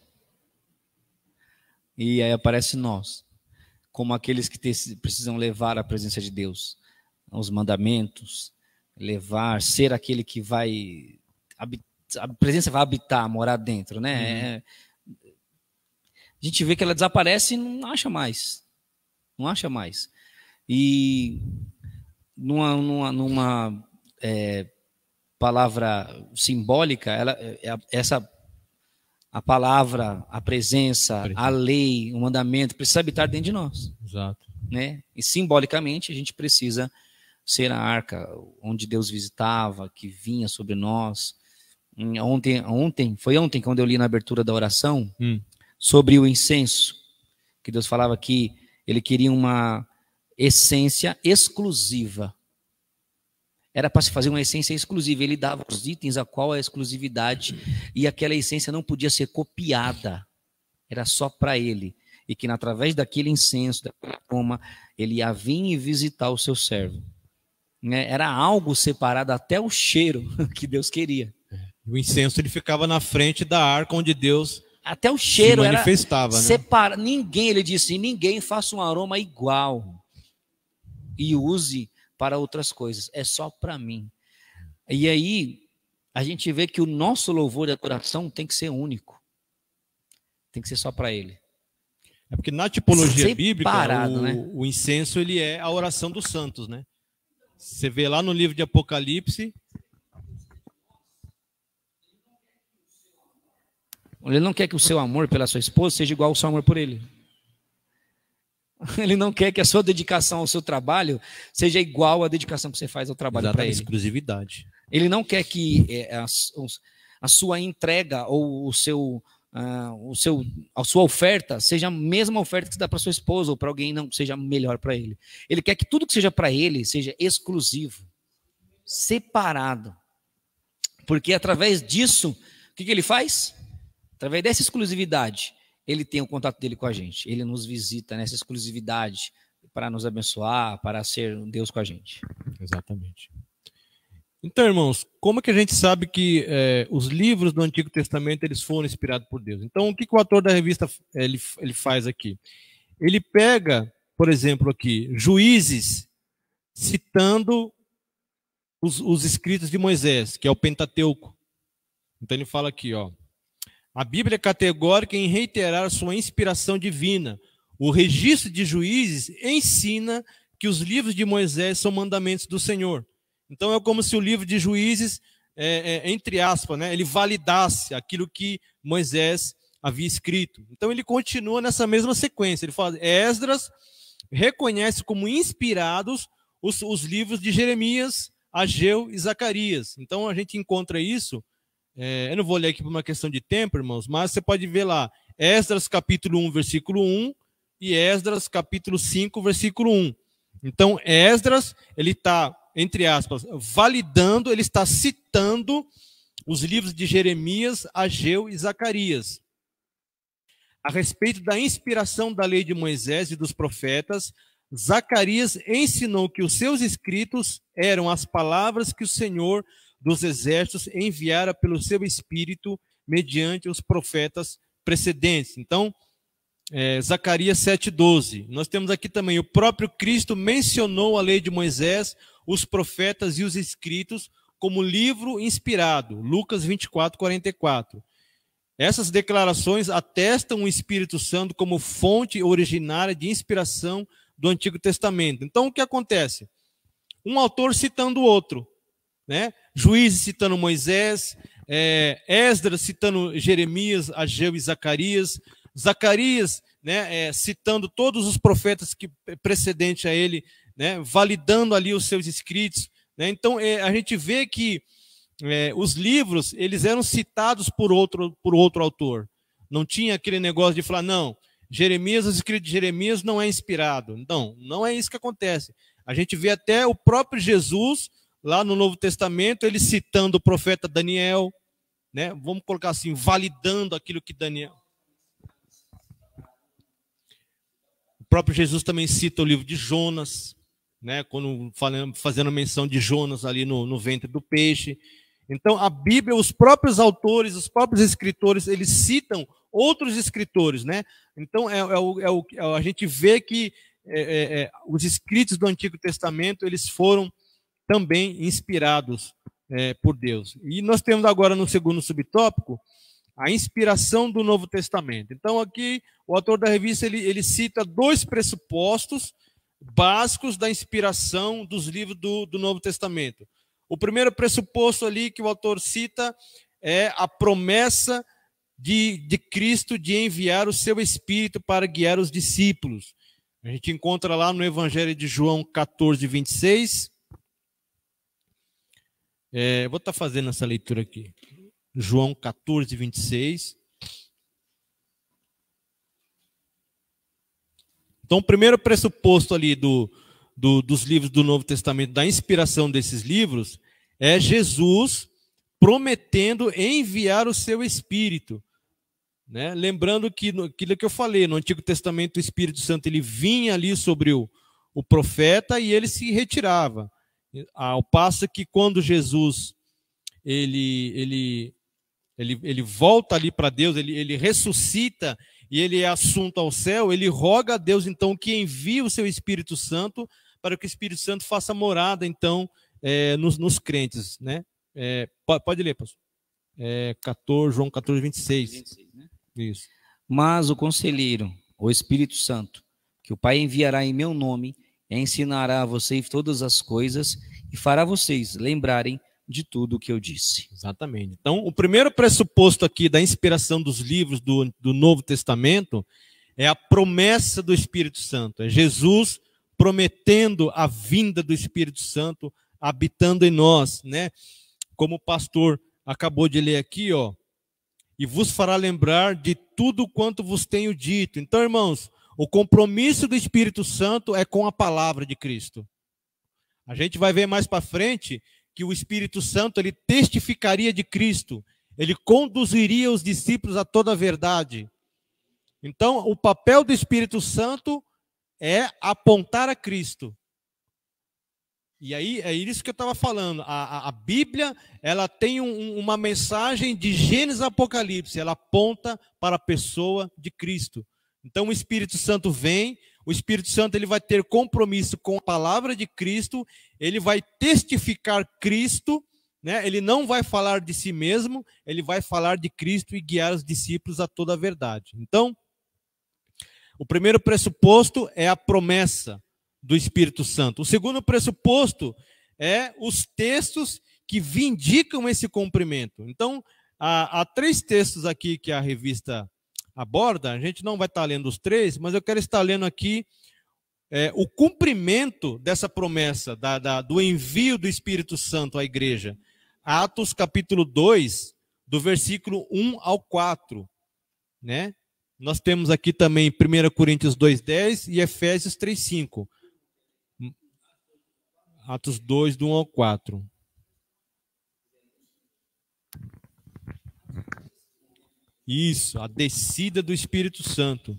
e aí aparece nós, como aqueles que precisam levar a presença de Deus, os mandamentos, ser aquele que vai, a presença vai habitar, morar dentro, né? A gente vê que ela desaparece e não acha mais. Não acha mais. E numa palavra simbólica, a palavra, a presença, a lei, o mandamento, precisa habitar dentro de nós. Exato. Né? E simbolicamente a gente precisa ser a arca onde Deus visitava, que vinha sobre nós. Foi ontem quando eu li na abertura da oração sobre o incenso, que Deus falava que ele queria uma essência exclusiva. Era para se fazer uma essência exclusiva. Ele dava os itens a qual a exclusividade e aquela essência não podia ser copiada. Era só para ele. E que através daquele incenso, daquela aroma, ele ia vir e visitar o seu servo. Era algo separado, até o cheiro que Deus queria. O incenso ele ficava na frente da arca onde Deus até o cheiro se manifestava, era ninguém, ele disse, ninguém faça um aroma igual e use para outras coisas, é só para mim. E aí a gente vê que o nosso louvor e adoração tem que ser único, tem que ser só para ele. É porque na tipologia separado, bíblica o incenso ele é a oração dos santos, né? Você vê lá no livro de Apocalipse. Ele não quer que o seu amor pela sua esposa seja igual ao seu amor por ele. Ele não quer que a sua dedicação ao seu trabalho seja igual à dedicação que você faz ao trabalho para ele. Exclusividade. Ele não quer que a sua entrega ou a sua oferta seja a mesma oferta que você dá para sua esposa ou para alguém, não seja melhor para ele. Ele quer que tudo que seja para ele seja exclusivo, separado. Porque através disso, o que ele faz? Através dessa exclusividade, ele tem o contato dele com a gente. Ele nos visita nessa exclusividade para nos abençoar, para ser um Deus com a gente. Exatamente. Então, irmãos, como é que a gente sabe que os livros do Antigo Testamento eles foram inspirados por Deus? Então, o que o autor da revista ele faz aqui? ele pega, por exemplo, aqui, Juízes, citando os escritos de Moisés, que é o Pentateuco. Então ele fala aqui, ó, a Bíblia é categórica em reiterar sua inspiração divina. O registro de Juízes ensina que os livros de Moisés são mandamentos do Senhor. Então é como se o livro de Juízes, entre aspas, né, ele validasse aquilo que Moisés havia escrito. Então ele continua nessa mesma sequência. Ele fala, Esdras reconhece como inspirados os livros de Jeremias, Ageu e Zacarias. Então a gente encontra isso, eu não vou ler aqui por uma questão de tempo, irmãos, mas você pode ver lá, Esdras capítulo 1, versículo 1, e Esdras capítulo 5, versículo 1. Então Esdras, ele está, entre aspas, validando, ele está citando os livros de Jeremias, Ageu e Zacarias. A respeito da inspiração da lei de Moisés e dos profetas, Zacarias ensinou que os seus escritos eram as palavras que o Senhor dos exércitos enviara pelo seu Espírito mediante os profetas precedentes. Então, Zacarias 7,12. Nós temos aqui também, o próprio Cristo mencionou a lei de Moisés, os profetas e os escritos como livro inspirado. Lucas 24:44. Essas declarações atestam o Espírito Santo como fonte originária de inspiração do Antigo Testamento. Então, o que acontece? Um autor citando o outro, né? Juízes citando Moisés, Esdras citando Jeremias, Ageu e Zacarias, Zacarias, né, citando todos os profetas que precedentes a ele, né, validando ali os seus escritos, né? Então, a gente vê que os livros, eles eram citados por outro autor. Não tinha aquele negócio de falar, não, Jeremias, os escritos de Jeremias não é inspirado. Não é isso que acontece. A gente vê até o próprio Jesus, lá no Novo Testamento, ele citando o profeta Daniel, né? Vamos colocar assim, validando aquilo que Daniel... O próprio Jesus também cita o livro de Jonas, né? Quando fazendo menção de Jonas ali no ventre do peixe. Então, a Bíblia, os próprios autores, os próprios escritores, eles citam outros escritores, né? Então, a gente vê que os escritos do Antigo Testamento, eles foram também inspirados por Deus. E nós temos agora, no segundo subtópico, a inspiração do Novo Testamento. Então, aqui, o autor da revista, ele cita dois pressupostos básicos da inspiração dos livros do Novo Testamento. O primeiro pressuposto ali que o autor cita é a promessa de Cristo de enviar o seu Espírito para guiar os discípulos. A gente encontra lá no Evangelho de João 14:26. Vou estar fazendo essa leitura aqui. João 14:26. Então, o primeiro pressuposto ali dos livros do Novo Testamento, da inspiração desses livros, é Jesus prometendo enviar o seu Espírito, né? Lembrando que aquilo que eu falei, no Antigo Testamento o Espírito Santo ele vinha ali sobre o profeta e ele se retirava. Ao passo que quando Jesus ele volta ali para Deus, ele ressuscita e ele é assunto ao céu, ele roga a Deus então que envie o seu Espírito Santo para que o Espírito Santo faça morada então nos crentes, né? Pode ler, pastor. João 14:26. 26, né? Isso. Mas o conselheiro, o Espírito Santo, que o Pai enviará em meu nome, ensinará a vocês todas as coisas e fará vocês lembrarem de tudo o que eu disse. Exatamente. Então, o primeiro pressuposto aqui da inspiração dos livros do Novo Testamento é a promessa do Espírito Santo. É Jesus prometendo a vinda do Espírito Santo habitando em nós, né? Como o pastor acabou de ler aqui, ó, e vos fará lembrar de tudo quanto vos tenho dito. Então, irmãos, o compromisso do Espírito Santo é com a palavra de Cristo. A gente vai ver mais para frente que o Espírito Santo ele testificaria de Cristo, ele conduziria os discípulos a toda a verdade. Então, o papel do Espírito Santo é apontar a Cristo. E aí é isso que eu estava falando. A Bíblia ela tem uma mensagem de Gênesis a Apocalipse, ela aponta para a pessoa de Cristo. Então o Espírito Santo vem, o Espírito Santo ele vai ter compromisso com a palavra de Cristo, ele vai testificar Cristo, né? Ele não vai falar de si mesmo, ele vai falar de Cristo e guiar os discípulos a toda a verdade. Então, o primeiro pressuposto é a promessa do Espírito Santo. O segundo pressuposto é os textos que vindicam esse cumprimento. Então, há 3 textos aqui que a revista aborda, a gente não vai estar lendo os 3, mas eu quero estar lendo aqui o cumprimento dessa promessa, do envio do Espírito Santo à igreja. Atos capítulo 2, do versículo 1 ao 4, né? Nós temos aqui também 1 Coríntios 2,10 e Efésios 3,5. Atos 2, do 1 ao 4. Isso, a descida do Espírito Santo.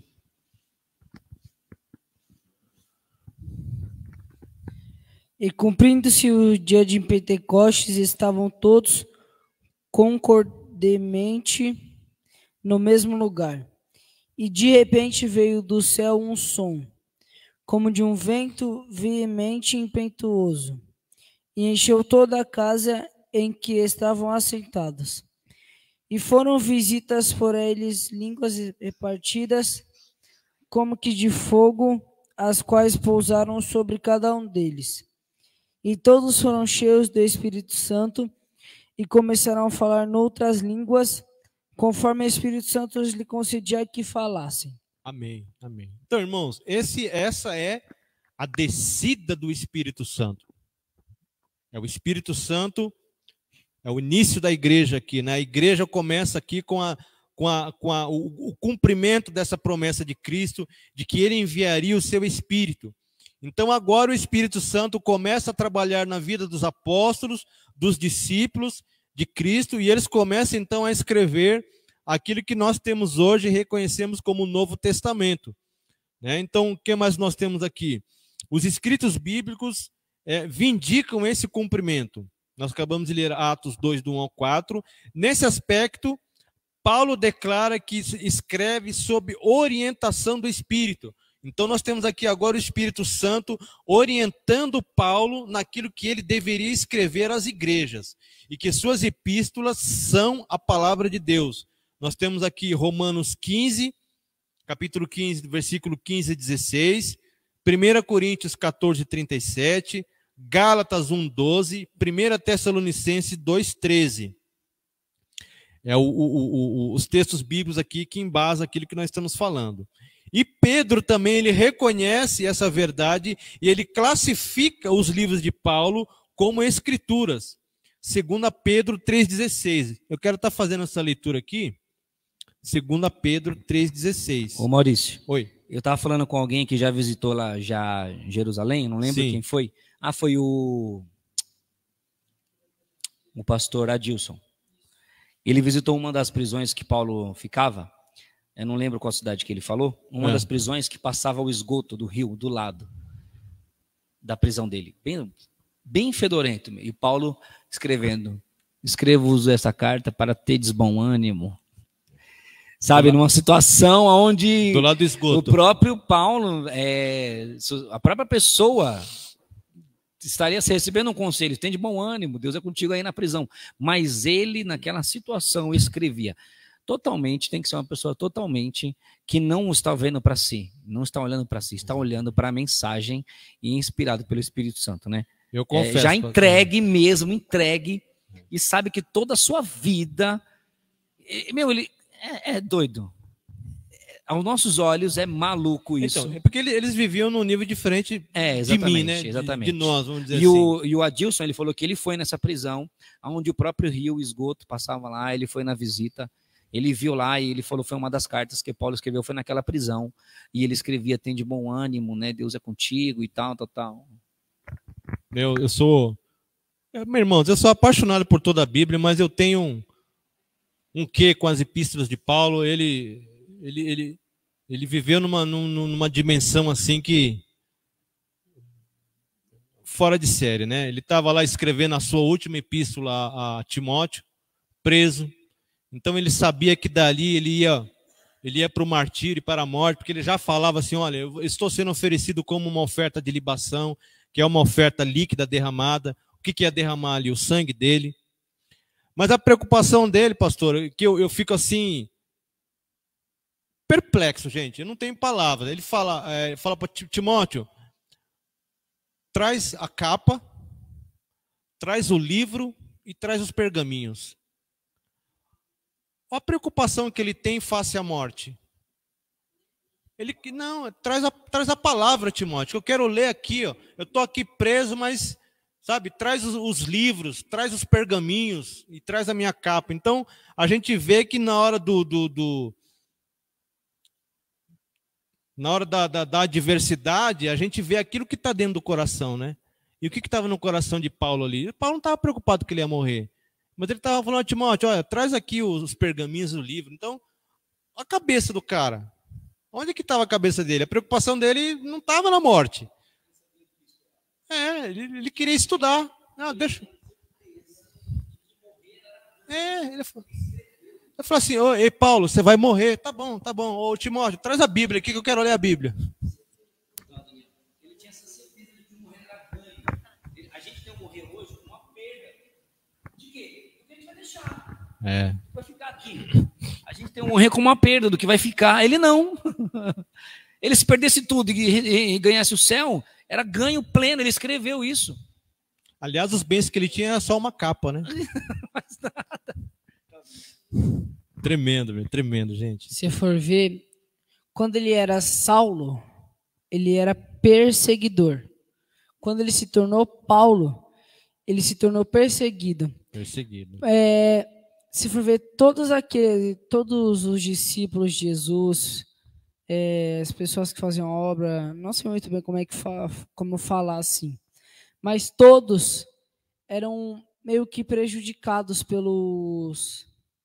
E cumprindo-se o dia de Pentecostes, estavam todos concordemente no mesmo lugar. E de repente veio do céu um som, como de um vento veemente e impetuoso, e encheu toda a casa em que estavam assentados. E foram visitas por eles línguas repartidas, como que de fogo, as quais pousaram sobre cada um deles. E todos foram cheios do Espírito Santo e começaram a falar noutras línguas, conforme o Espírito Santo lhe concedia que falassem. Amém, amém. Então, irmãos, essa é a descida do Espírito Santo. É o Espírito Santo, é o início da igreja aqui, né? A igreja começa aqui com o cumprimento dessa promessa de Cristo, de que ele enviaria o seu Espírito. Então agora o Espírito Santo começa a trabalhar na vida dos apóstolos, dos discípulos de Cristo, e eles começam então a escrever aquilo que nós temos hoje e reconhecemos como o Novo Testamento, né? Então o que mais nós temos aqui? Os escritos bíblicos vindicam esse cumprimento. Nós acabamos de ler Atos 2, do 1 ao 4. Nesse aspecto, Paulo declara que escreve sob orientação do Espírito. Então nós temos aqui agora o Espírito Santo orientando Paulo naquilo que ele deveria escrever às igrejas, e que suas epístolas são a palavra de Deus. Nós temos aqui Romanos 15, capítulo 15, versículo 15 e 16, 1 Coríntios 14, 37, Gálatas 1, 12, 1 Tessalonicenses 2, 13. Os textos bíblicos aqui que embasam aquilo que nós estamos falando. E Pedro também, ele reconhece essa verdade e ele classifica os livros de Paulo como escrituras. 2 Pedro 3,16. Eu quero estar fazendo essa leitura aqui. 2 Pedro 3,16. Ô Maurício. Oi. Eu estava falando com alguém que já visitou lá já Jerusalém, não lembro quem foi. Ah, foi o pastor Adilson. Ele visitou uma das prisões que Paulo ficava. Eu não lembro qual cidade que ele falou. Uma das prisões que passava o esgoto do rio do lado da prisão dele. Bem fedorento. E Paulo escrevendo: escrevo-vos essa carta para teres bom ânimo. Sabe, numa situação onde do lado do esgoto, o próprio Paulo, a própria pessoa estaria recebendo um conselho: tem de bom ânimo, Deus é contigo aí na prisão. Mas ele, naquela situação, escrevia. Totalmente, tem que ser uma pessoa totalmente que não está vendo para si, não está olhando para si, está olhando para a mensagem e inspirado pelo Espírito Santo, né? Eu confesso. Já entregue mesmo, entregue, e sabe que toda a sua vida, ele é doido. Aos nossos olhos é maluco isso. Então, é porque eles viviam num nível diferente de mim, né? Exatamente. De nós, vamos dizer assim. E o Adilson, ele falou que ele foi nessa prisão, onde o próprio rio, o esgoto, passava lá, ele foi na visita, ele viu lá e ele falou que foi uma das cartas que Paulo escreveu, foi naquela prisão, e ele escrevia: tem de bom ânimo, né? Deus é contigo e tal. Meu irmãos, eu sou apaixonado por toda a Bíblia, mas eu tenho um quê com as epístolas de Paulo. Ele viveu numa dimensão assim que fora de série, né? Ele estava lá escrevendo a sua última epístola a Timóteo, preso. Então ele sabia que dali ele ele ia para o martírio e para a morte, porque ele já falava assim, olha, eu estou sendo oferecido como uma oferta de libação, que é uma oferta líquida derramada. O que ia derramar ali? O sangue dele. Mas a preocupação dele, pastor, que eu fico assim, perplexo, gente, eu não tenho palavras. Ele fala para Timóteo, traz a capa, traz o livro e traz os pergaminhos. Olha a preocupação que ele tem face à morte. Ele não, traz a palavra, Timóteo. Eu quero ler aqui, ó. Eu estou aqui preso, mas, sabe, traz os livros, traz os pergaminhos e traz a minha capa. Então, a gente vê que na hora da adversidade, a gente vê aquilo que está dentro do coração, né? E o que estava no coração de Paulo ali? Paulo não estava preocupado que ele ia morrer. Mas ele estava falando a Timóteo, olha, traz aqui os pergaminhos do livro. Então, a cabeça do cara. Onde que estava a cabeça dele? A preocupação dele não estava na morte. Ele queria estudar. Não, deixa. Ele falou assim, ei, Paulo, você vai morrer. Tá bom. Ô, Timóteo, traz a Bíblia aqui que eu quero ler a Bíblia. Ele tinha essa certeza de que morrer era ganho. A gente tem que morrer hoje com uma perda. De quê? Porque a gente vai deixar. Vai ficar aqui. A gente tem que morrer com uma perda do que vai ficar. Ele não. Ele, se perdesse tudo e ganhasse o céu, era ganho pleno. Ele escreveu isso. Aliás, os bens que ele tinha era só uma capa, né? Mais nada. Tremendo, gente. Se for ver, quando ele era Saulo, ele era perseguidor. Quando ele se tornou Paulo, ele se tornou perseguido. Se for ver, todos os discípulos de Jesus, as pessoas que faziam obra, não sei muito bem como falar assim, mas todos eram meio que prejudicados pelos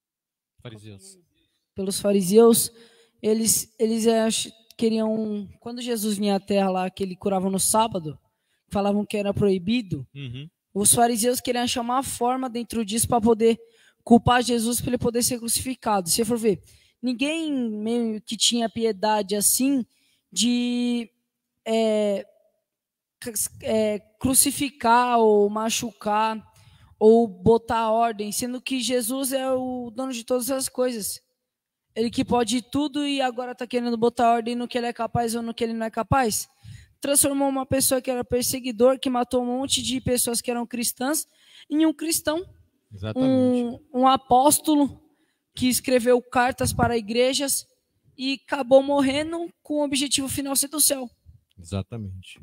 fariseus. Eles queriam, quando Jesus vinha à terra lá, que ele curava no sábado, falavam que era proibido, os fariseus queriam achar uma forma dentro disso para poder culpar Jesus para ele poder ser crucificado. Se for ver, ninguém meio que tinha piedade assim de crucificar ou machucar ou botar ordem, sendo que Jesus é o dono de todas as coisas. Ele que pode tudo e agora está querendo botar ordem no que ele é capaz ou no que ele não é capaz. Transformou uma pessoa que era perseguidor, que matou um monte de pessoas que eram cristãs, em um cristão. Exatamente. Um apóstolo que escreveu cartas para igrejas e acabou morrendo com o objetivo final ser do céu. Exatamente.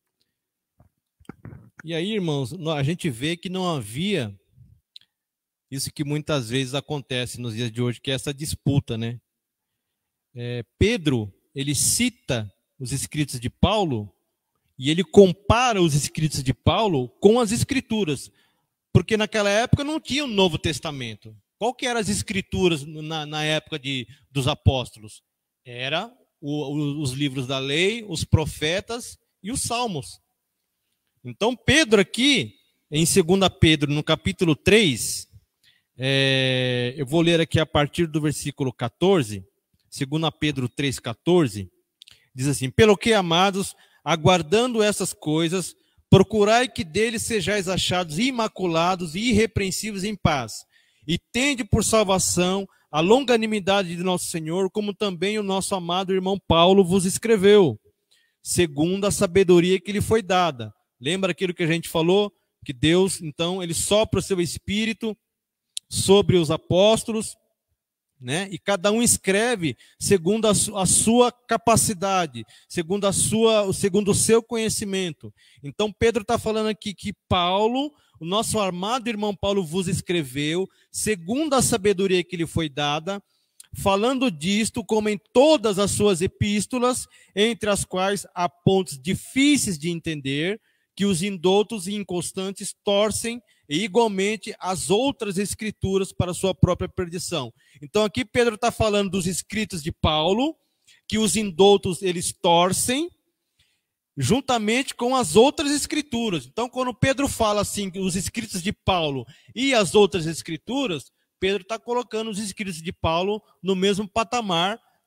E aí, irmãos, a gente vê que não havia isso que muitas vezes acontece nos dias de hoje, que é essa disputa, né? Pedro, ele cita os escritos de Paulo e ele compara os escritos de Paulo com as escrituras, porque naquela época não tinha o Novo Testamento. Qual que eram as escrituras na época dos apóstolos? Era os livros da lei, os profetas e os salmos. Então, Pedro aqui, em 2 Pedro, no capítulo 3, eu vou ler aqui a partir do versículo 14, 2 Pedro 3, 14, diz assim, pelo que, amados, aguardando essas coisas, procurai que deles sejais achados imaculados e irrepreensíveis em paz, e tende por salvação a longanimidade de nosso Senhor, como também o nosso amado irmão Paulo vos escreveu, segundo a sabedoria que lhe foi dada. Lembra aquilo que a gente falou? Que Deus, então, ele sopra o seu Espírito sobre os apóstolos, né? E cada um escreve segundo a sua capacidade, segundo o seu conhecimento. Então, Pedro está falando aqui que Paulo, o nosso amado irmão Paulo, vos escreveu, segundo a sabedoria que lhe foi dada, falando disto, como em todas as suas epístolas, entre as quais há pontos difíceis de entender, que os indoutos e inconstantes torcem e igualmente as outras escrituras para sua própria perdição. Então aqui Pedro está falando dos escritos de Paulo, que os indoutos eles torcem, juntamente com as outras escrituras. Então quando Pedro fala assim, os escritos de Paulo e as outras escrituras, Pedro está colocando os escritos de Paulo no mesmo patamar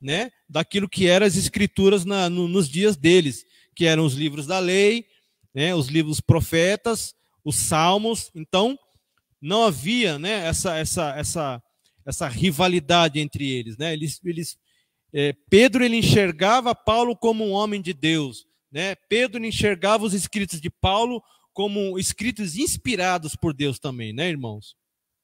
né, daquilo que eram as escrituras nos dias deles, que eram os livros da lei, né, os livros profetas, os salmos. Então, não havia, né, essa rivalidade entre eles, né? Pedro ele enxergava Paulo como um homem de Deus, né? Pedro enxergava os escritos de Paulo como escritos inspirados por Deus também, né, irmãos?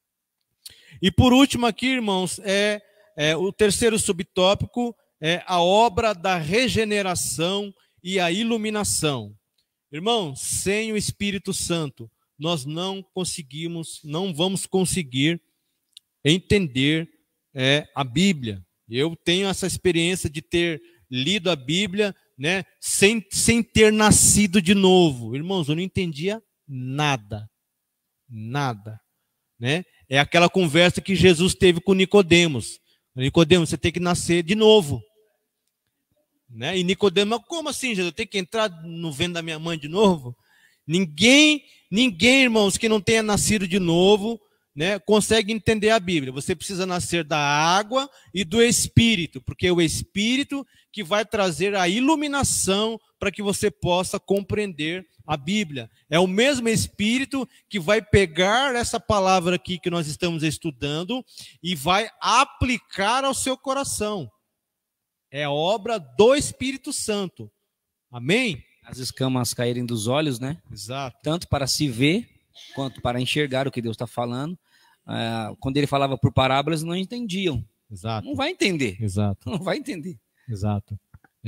E por último aqui, irmãos, o terceiro subtópico é a obra da regeneração e a iluminação. Irmãos, sem o Espírito Santo, nós não vamos conseguir entender a Bíblia. Eu tenho essa experiência de ter lido a Bíblia, né, sem ter nascido de novo. Irmãos, eu não entendia nada. Nada. Né? É aquela conversa que Jesus teve com Nicodemos. Nicodemos, você tem que nascer de novo. Né? E Nicodemos, mas como assim, Jesus? Eu tenho que entrar no ventre da minha mãe de novo? Ninguém, irmãos, que não tenha nascido de novo, né, consegue entender a Bíblia. Você precisa nascer da água e do Espírito, porque é o Espírito que vai trazer a iluminação para que você possa compreender a Bíblia. É o mesmo Espírito que vai pegar essa palavra aqui que nós estamos estudando e vai aplicar ao seu coração. É a obra do Espírito Santo. Amém? As escamas caírem dos olhos, né? Exato. Tanto para se ver, quanto para enxergar o que Deus está falando. Quando ele falava por parábolas, não entendiam. Exato. Não vai entender. Exato. Não vai entender. Exato.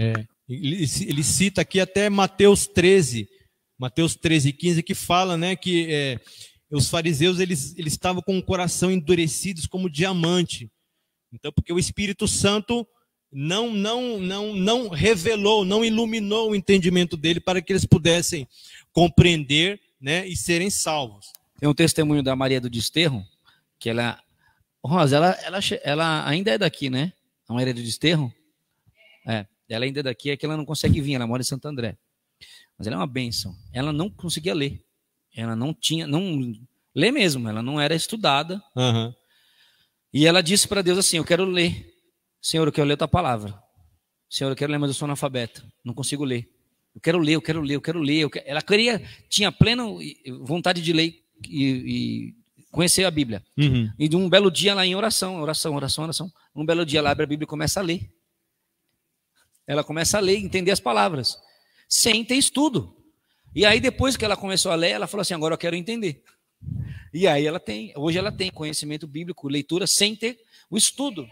Ele cita aqui até Mateus 13:15, que fala, né, que os fariseus eles estavam com o coração endurecidos como diamante. Então, porque o Espírito Santo não revelou, não iluminou o entendimento dele para que eles pudessem compreender, né, e serem salvos. Tem um testemunho da Maria do Desterro, que Rosa, ela ainda é daqui, né? A Maria do Desterro? Ela ainda é daqui, é que ela não consegue vir, ela mora em Santo André. Mas ela é uma bênção. Ela não conseguia ler. Ela não lê mesmo, ela não era estudada. Uhum. E ela disse para Deus assim, eu quero ler. Senhor, eu quero ler a tua palavra. Senhor, eu quero ler, mas eu sou analfabeta. Não consigo ler. Eu quero ler. Ela tinha plena vontade de ler e conhecer a Bíblia. Uhum. E de um belo dia lá em oração. Um belo dia ela abre a Bíblia e começa a ler. Ela começa a ler e entender as palavras. Sem ter estudo. E aí depois que ela começou a ler, ela falou assim, agora eu quero entender. E aí hoje ela tem conhecimento bíblico, leitura, sem ter o estudo.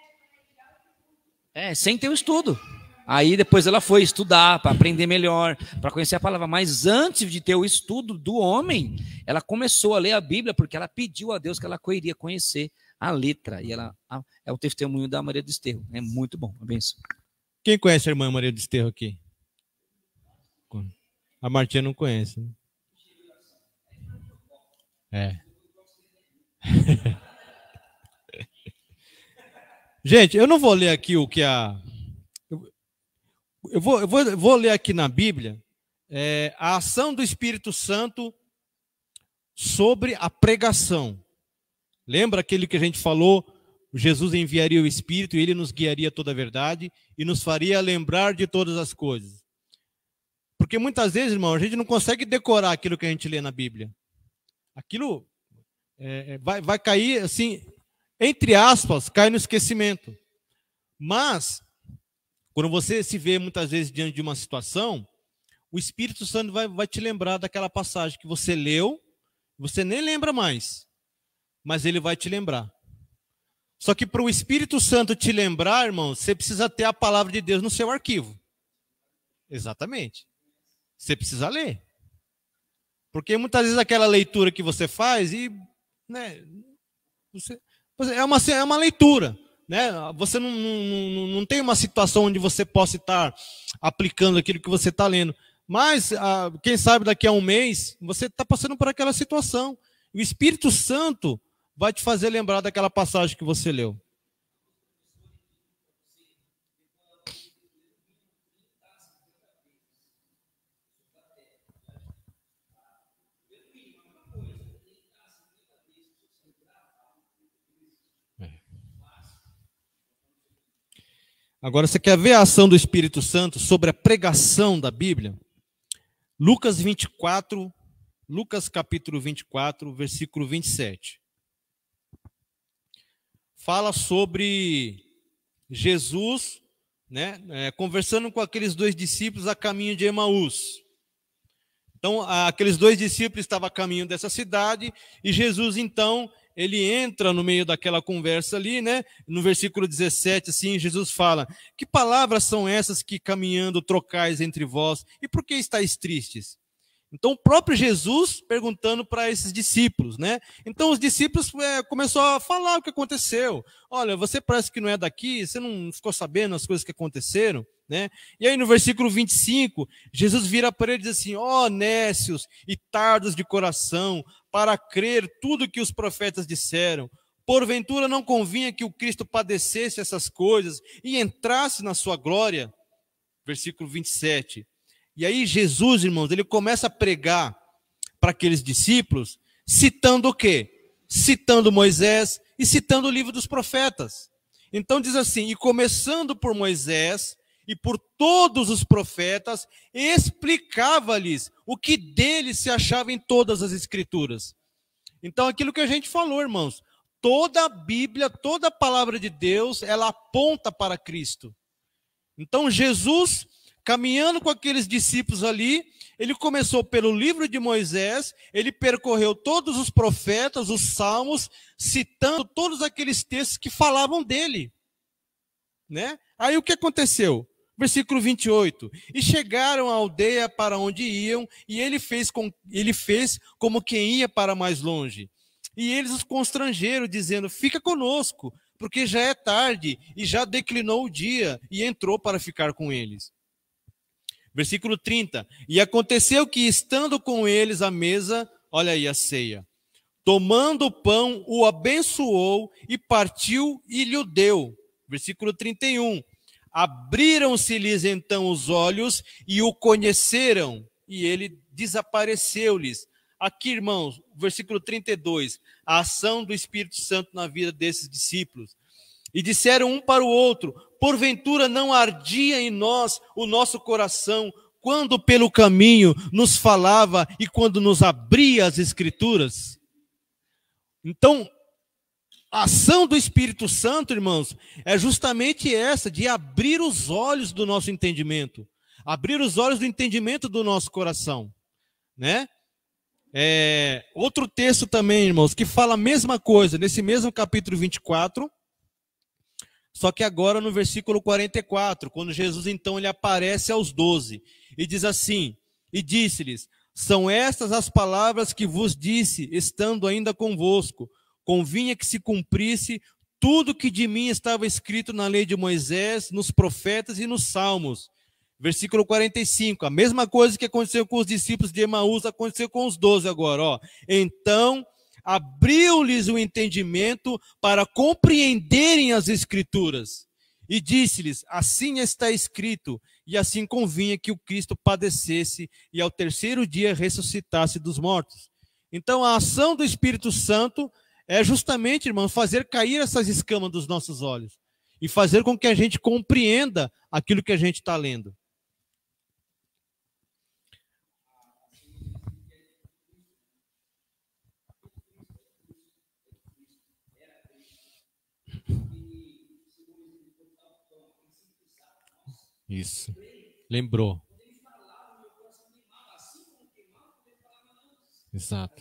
Sem ter o estudo. Aí depois ela foi estudar para aprender melhor, para conhecer a palavra. Mas antes de ter o estudo do homem, ela começou a ler a Bíblia porque ela pediu a Deus que ela iria conhecer a letra. E é o testemunho da Maria do Desterro. É muito bom. Uma benção. Quem conhece a irmã Maria do Desterro aqui? A Martinha não conhece. Né? Gente, eu não vou ler aqui o que eu vou ler aqui na Bíblia a ação do Espírito Santo sobre a pregação. Lembra aquele que a gente falou? Jesus enviaria o Espírito e ele nos guiaria toda a verdade e nos faria lembrar de todas as coisas. Porque muitas vezes, irmão, a gente não consegue decorar aquilo que a gente lê na Bíblia. Aquilo vai cair, assim, entre aspas, cai no esquecimento. Mas, quando você se vê muitas vezes diante de uma situação, o Espírito Santo vai te lembrar daquela passagem que você leu, você nem lembra mais, mas ele vai te lembrar. Só que para o Espírito Santo te lembrar, irmão, você precisa ter a palavra de Deus no seu arquivo. Exatamente. Você precisa ler. Porque muitas vezes aquela leitura que você faz, né, é uma leitura. Né? Você não tem uma situação onde você possa estar aplicando aquilo que você está lendo. Mas, quem sabe daqui a um mês, você está passando por aquela situação. E o Espírito Santo vai te fazer lembrar daquela passagem que você leu. Agora, você quer ver a ação do Espírito Santo sobre a pregação da Bíblia? Lucas capítulo 24, versículo 27. Fala sobre Jesus, né, conversando com aqueles 2 discípulos a caminho de Emaús. Então, aqueles 2 discípulos estavam a caminho dessa cidade, e Jesus, então, ele entra no meio daquela conversa ali, né? No versículo 17, assim, Jesus fala: que palavras são essas que caminhando trocais entre vós, e por que estáis tristes? Então, o próprio Jesus perguntando para esses discípulos, né? Então, os discípulos começaram a falar o que aconteceu. Olha, você parece que não é daqui, você não ficou sabendo as coisas que aconteceram, né? E aí, no versículo 25, Jesus vira para ele e diz assim: ó, nécios e tardos de coração, para crer tudo que os profetas disseram. Porventura não convinha que o Cristo padecesse essas coisas e entrasse na sua glória? Versículo 27. E aí Jesus, irmãos, ele começa a pregar para aqueles discípulos, citando o quê? Citando Moisés e citando o livro dos profetas. Então diz assim: e começando por Moisés e por todos os profetas, explicava-lhes o que deles se achava em todas as escrituras. Então aquilo que a gente falou, irmãos, toda a Bíblia, toda a palavra de Deus, ela aponta para Cristo. Então Jesus, caminhando com aqueles discípulos ali, ele começou pelo livro de Moisés, ele percorreu todos os profetas, os salmos, citando todos aqueles textos que falavam dele, né? Aí o que aconteceu? Versículo 28. E chegaram à aldeia para onde iam, e ele fez como quem ia para mais longe. E eles os constrangeram, dizendo: fica conosco, porque já é tarde, e já declinou o dia, e entrou para ficar com eles. Versículo 30. E aconteceu que, estando com eles à mesa, olha aí a ceia, tomando o pão, o abençoou e partiu e lhe o deu. Versículo 31. Abriram-se-lhes então os olhos e o conheceram, e ele desapareceu-lhes. Aqui, irmãos, versículo 32, a ação do Espírito Santo na vida desses discípulos. E disseram um para o outro: porventura não ardia em nós o nosso coração, quando pelo caminho nos falava e quando nos abria as Escrituras? Então, a ação do Espírito Santo, irmãos, é justamente essa, de abrir os olhos do nosso entendimento, abrir os olhos do entendimento do nosso coração, né? Outro texto também, irmãos, que fala a mesma coisa, nesse mesmo capítulo 24, só que agora no versículo 44, quando Jesus então ele aparece aos 12, e diz assim: e disse-lhes: são estas as palavras que vos disse, estando ainda convosco, convinha que se cumprisse tudo que de mim estava escrito na lei de Moisés, nos profetas e nos salmos. Versículo 45, a mesma coisa que aconteceu com os discípulos de Emaús, aconteceu com os 12 agora, ó. Então, abriu-lhes o entendimento para compreenderem as Escrituras. E disse-lhes: assim está escrito, e assim convinha que o Cristo padecesse e ao terceiro dia ressuscitasse dos mortos. Então, a ação do Espírito Santo é justamente, irmãos, fazer cair essas escamas dos nossos olhos e fazer com que a gente compreenda aquilo que a gente está lendo. Isso. Lembrou. Exato.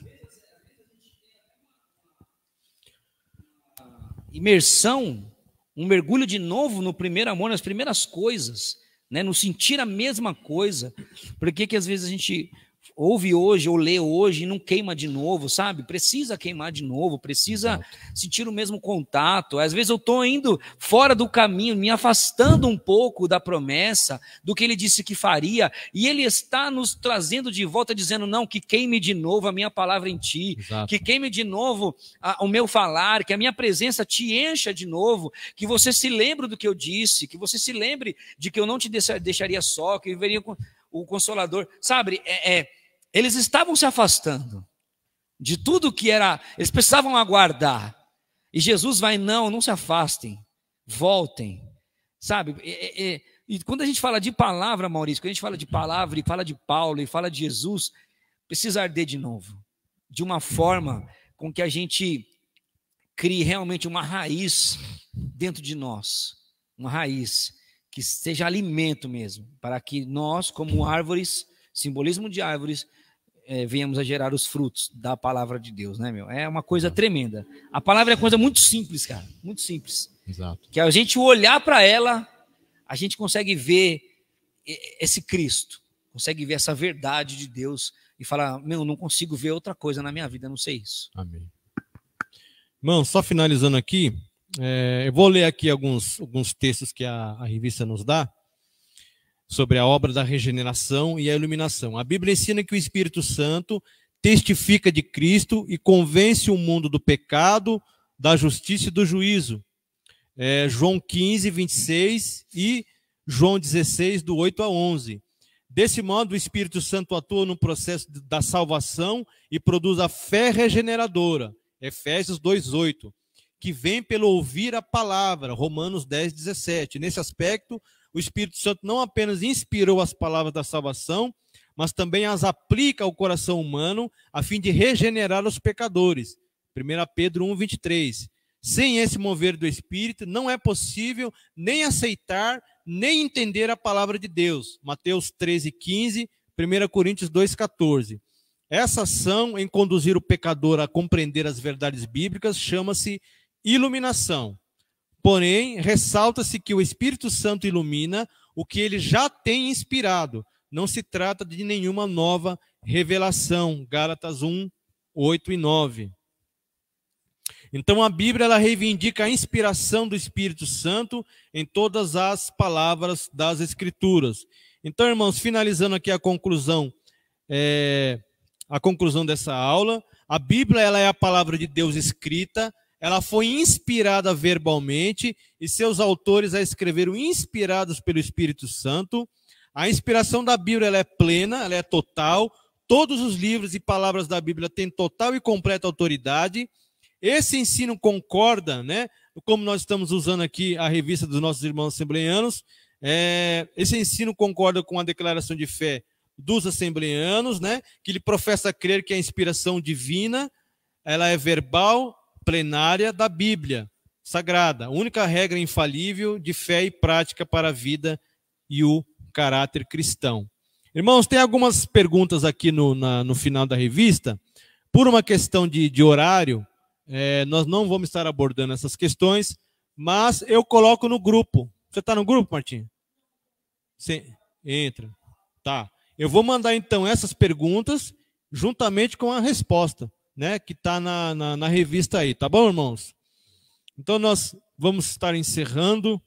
Imersão, um mergulho de novo no primeiro amor, nas primeiras coisas, né? No sentir a mesma coisa. Por que às vezes a gente ouve hoje ou lê hoje e não queima de novo, sabe? Precisa queimar de novo, precisa sentir o mesmo contato. Às vezes eu estou indo fora do caminho, me afastando um pouco da promessa, do que ele disse que faria, e ele está nos trazendo de volta, dizendo: não, que queime de novo a minha palavra em ti, que queime de novo o meu falar, que a minha presença te encha de novo, que você se lembre do que eu disse, que você se lembre de que eu não te deixaria só, que eu veria o Consolador, sabe? Eles estavam se afastando de tudo que era, eles precisavam aguardar. E Jesus vai: não se afastem, voltem, sabe? E quando a gente fala de palavra, Maurício, quando a gente fala de palavra e fala de Paulo e fala de Jesus, precisa arder de novo, de uma forma com que a gente crie realmente uma raiz dentro de nós, uma raiz que seja alimento mesmo, para que nós, como árvores, simbolismo de árvores, venhamos a gerar os frutos da palavra de Deus, né, meu? É uma coisa tremenda. A palavra é uma coisa muito simples, cara, muito simples. Exato. Que a gente olhar para ela, a gente consegue ver esse Cristo, consegue ver essa verdade de Deus e falar, meu, não consigo ver outra coisa na minha vida, não sei isso. Amém. Irmão, só finalizando aqui, eu vou ler aqui alguns textos que a revista nos dá sobre a obra da regeneração e a iluminação. A Bíblia ensina que o Espírito Santo testifica de Cristo e convence o mundo do pecado, da justiça e do juízo. João 15, 26 e João 16, do 8 a 11. Desse modo, o Espírito Santo atua no processo da salvação e produz a fé regeneradora. Efésios 2:8, que vem pelo ouvir a palavra, Romanos 10:17. Nesse aspecto, o Espírito Santo não apenas inspirou as palavras da salvação, mas também as aplica ao coração humano a fim de regenerar os pecadores. 1 Pedro 1:23. Sem esse mover do Espírito, não é possível nem aceitar, nem entender a palavra de Deus. Mateus 13:15, 1 Coríntios 2:14. Essa ação em conduzir o pecador a compreender as verdades bíblicas chama-se iluminação. Porém, ressalta-se que o Espírito Santo ilumina o que ele já tem inspirado. Não se trata de nenhuma nova revelação. Gálatas 1, 8 e 9. Então a Bíblia ela reivindica a inspiração do Espírito Santo em todas as palavras das Escrituras. Então, irmãos, finalizando aqui a conclusão dessa aula, a Bíblia ela é a palavra de Deus escrita, ela foi inspirada verbalmente e seus autores a escreveram inspirados pelo Espírito Santo. A inspiração da Bíblia ela é plena, ela é total. Todos os livros e palavras da Bíblia têm total e completa autoridade. Esse ensino concorda, né? Como nós estamos usando aqui a revista dos nossos irmãos assembleianos, esse ensino concorda com a declaração de fé dos assembleianos, né? Que ele professa crer que a inspiração divina ela é verbal, plenária da Bíblia Sagrada, única regra infalível de fé e prática para a vida e o caráter cristão. Irmãos, tem algumas perguntas aqui no final da revista. Por uma questão de horário, nós não vamos estar abordando essas questões, mas eu coloco no grupo. Você está no grupo, Martinho? Sim, entra. Tá. Eu vou mandar então essas perguntas juntamente com a resposta, né, que está na revista aí, tá bom, irmãos? Então nós vamos estar encerrando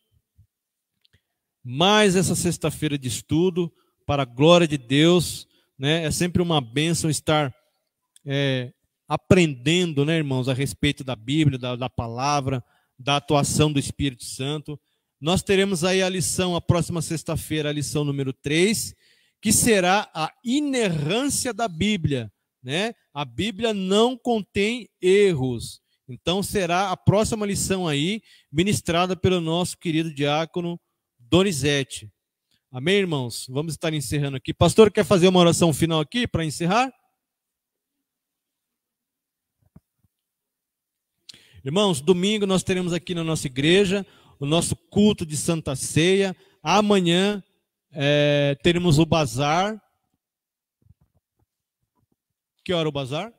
mais essa sexta-feira de estudo para a glória de Deus, né? É sempre uma bênção estar aprendendo, né, irmãos, a respeito da Bíblia, da palavra, da atuação do Espírito Santo. Nós teremos aí a próxima sexta-feira, a lição número 3, que será a inerrância da Bíblia, né? A Bíblia não contém erros. Então será a próxima lição aí, ministrada pelo nosso querido diácono Donizete. Amém, irmãos? Vamos estar encerrando aqui. Pastor, quer fazer uma oração final aqui para encerrar? Irmãos, domingo nós teremos aqui na nossa igreja o nosso culto de Santa Ceia. Amanhã teremos o bazar. Que hora o bazar?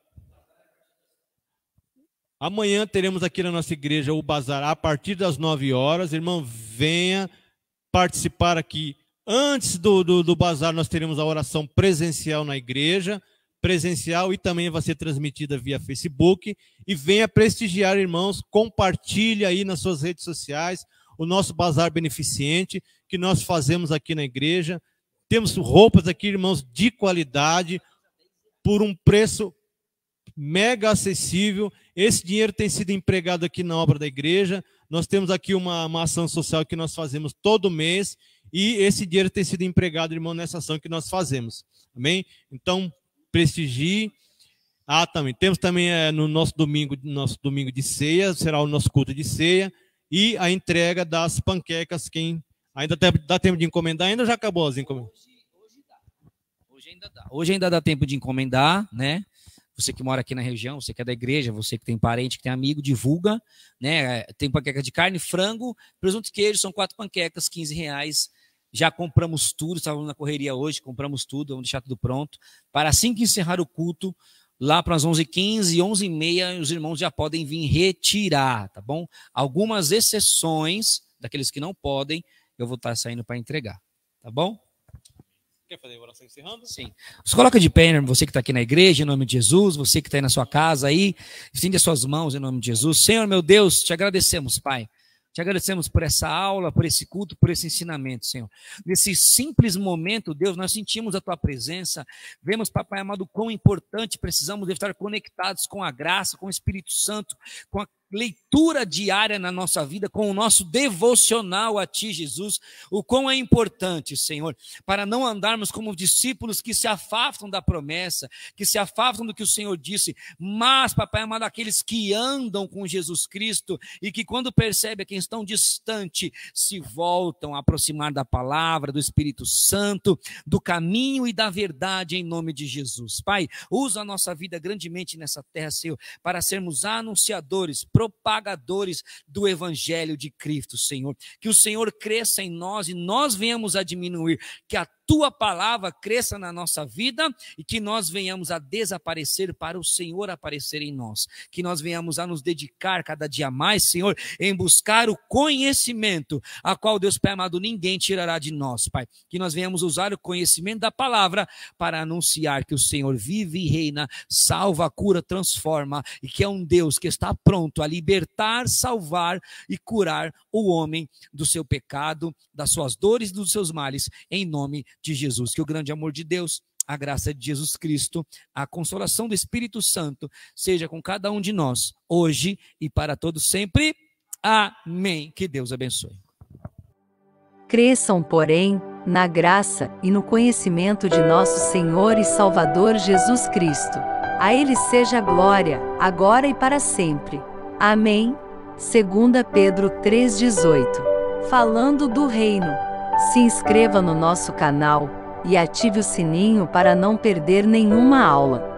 Amanhã teremos aqui na nossa igreja o bazar a partir das 9 horas. Irmão, venha participar aqui. Antes do bazar nós teremos a oração presencial na igreja, presencial, e também vai ser transmitida via Facebook. E venha prestigiar, irmãos, compartilhe aí nas suas redes sociais o nosso bazar beneficente que nós fazemos aqui na igreja. Temos roupas aqui, irmãos, de qualidade, por um preço mega acessível. Esse dinheiro tem sido empregado aqui na obra da igreja. Nós temos aqui uma ação social que nós fazemos todo mês, e esse dinheiro tem sido empregado, irmão, nessa ação que nós fazemos. Amém? Então, prestigie. Também temos também no nosso domingo de ceia, será o nosso culto de ceia, e a entrega das panquecas. Quem Ainda dá tempo de encomendar ainda ou já acabou as encomendas? Hoje ainda dá. Hoje ainda dá tempo de encomendar, né? Você que mora aqui na região, você que é da igreja, você que tem parente, que tem amigo, divulga, né? Tem panqueca de carne, frango, presunto e queijo, são 4 panquecas, R$15. Já compramos tudo, estávamos na correria hoje, compramos tudo, vamos deixar tudo pronto. Para assim que encerrar o culto, lá para as 11h15, 11h30, os irmãos já podem vir retirar, tá bom? Algumas exceções, daqueles que não podem, eu vou estar saindo para entregar, tá bom? Quer fazer a oração encerrando? Sim. Você coloca de pé, você que está aqui na igreja, em nome de Jesus, você que está aí na sua casa aí, estende as suas mãos em nome de Jesus. Senhor, meu Deus, te agradecemos, Pai. Te agradecemos por essa aula, por esse culto, por esse ensinamento, Senhor. Nesse simples momento, Deus, nós sentimos a Tua presença. Vemos, Papai amado, quão importante precisamos de estar conectados com a graça, com o Espírito Santo, com a leitura diária na nossa vida, com o nosso devocional a Ti, Jesus, o quão é importante, Senhor, para não andarmos como discípulos que se afastam da promessa, que se afastam do que o Senhor disse, mas, Papai amado, aqueles que andam com Jesus Cristo e que quando percebem que estão distante, se voltam a aproximar da palavra, do Espírito Santo, do caminho e da verdade em nome de Jesus. Pai, usa a nossa vida grandemente nessa terra, Senhor, para sermos anunciadores, propagadores do Evangelho de Cristo, Senhor. Que o Senhor cresça em nós e nós venhamos a diminuir, que a Tua palavra cresça na nossa vida e que nós venhamos a desaparecer para o Senhor aparecer em nós. Que nós venhamos a nos dedicar cada dia mais, Senhor, em buscar o conhecimento, a qual, Deus Pai amado, ninguém tirará de nós, Pai. Que nós venhamos usar o conhecimento da palavra para anunciar que o Senhor vive e reina, salva, cura, transforma e que é um Deus que está pronto a libertar, salvar e curar o homem do seu pecado, das suas dores e dos seus males, em nome de Jesus. Que o grande amor de Deus, a graça de Jesus Cristo, a consolação do Espírito Santo seja com cada um de nós, hoje e para todos sempre. Amém. Que Deus abençoe. Cresçam, porém, na graça e no conhecimento de nosso Senhor e Salvador Jesus Cristo. A Ele seja a glória, agora e para sempre. Amém. 2 Pedro 3,18. Falando do reino. Se inscreva no nosso canal e ative o sininho para não perder nenhuma aula.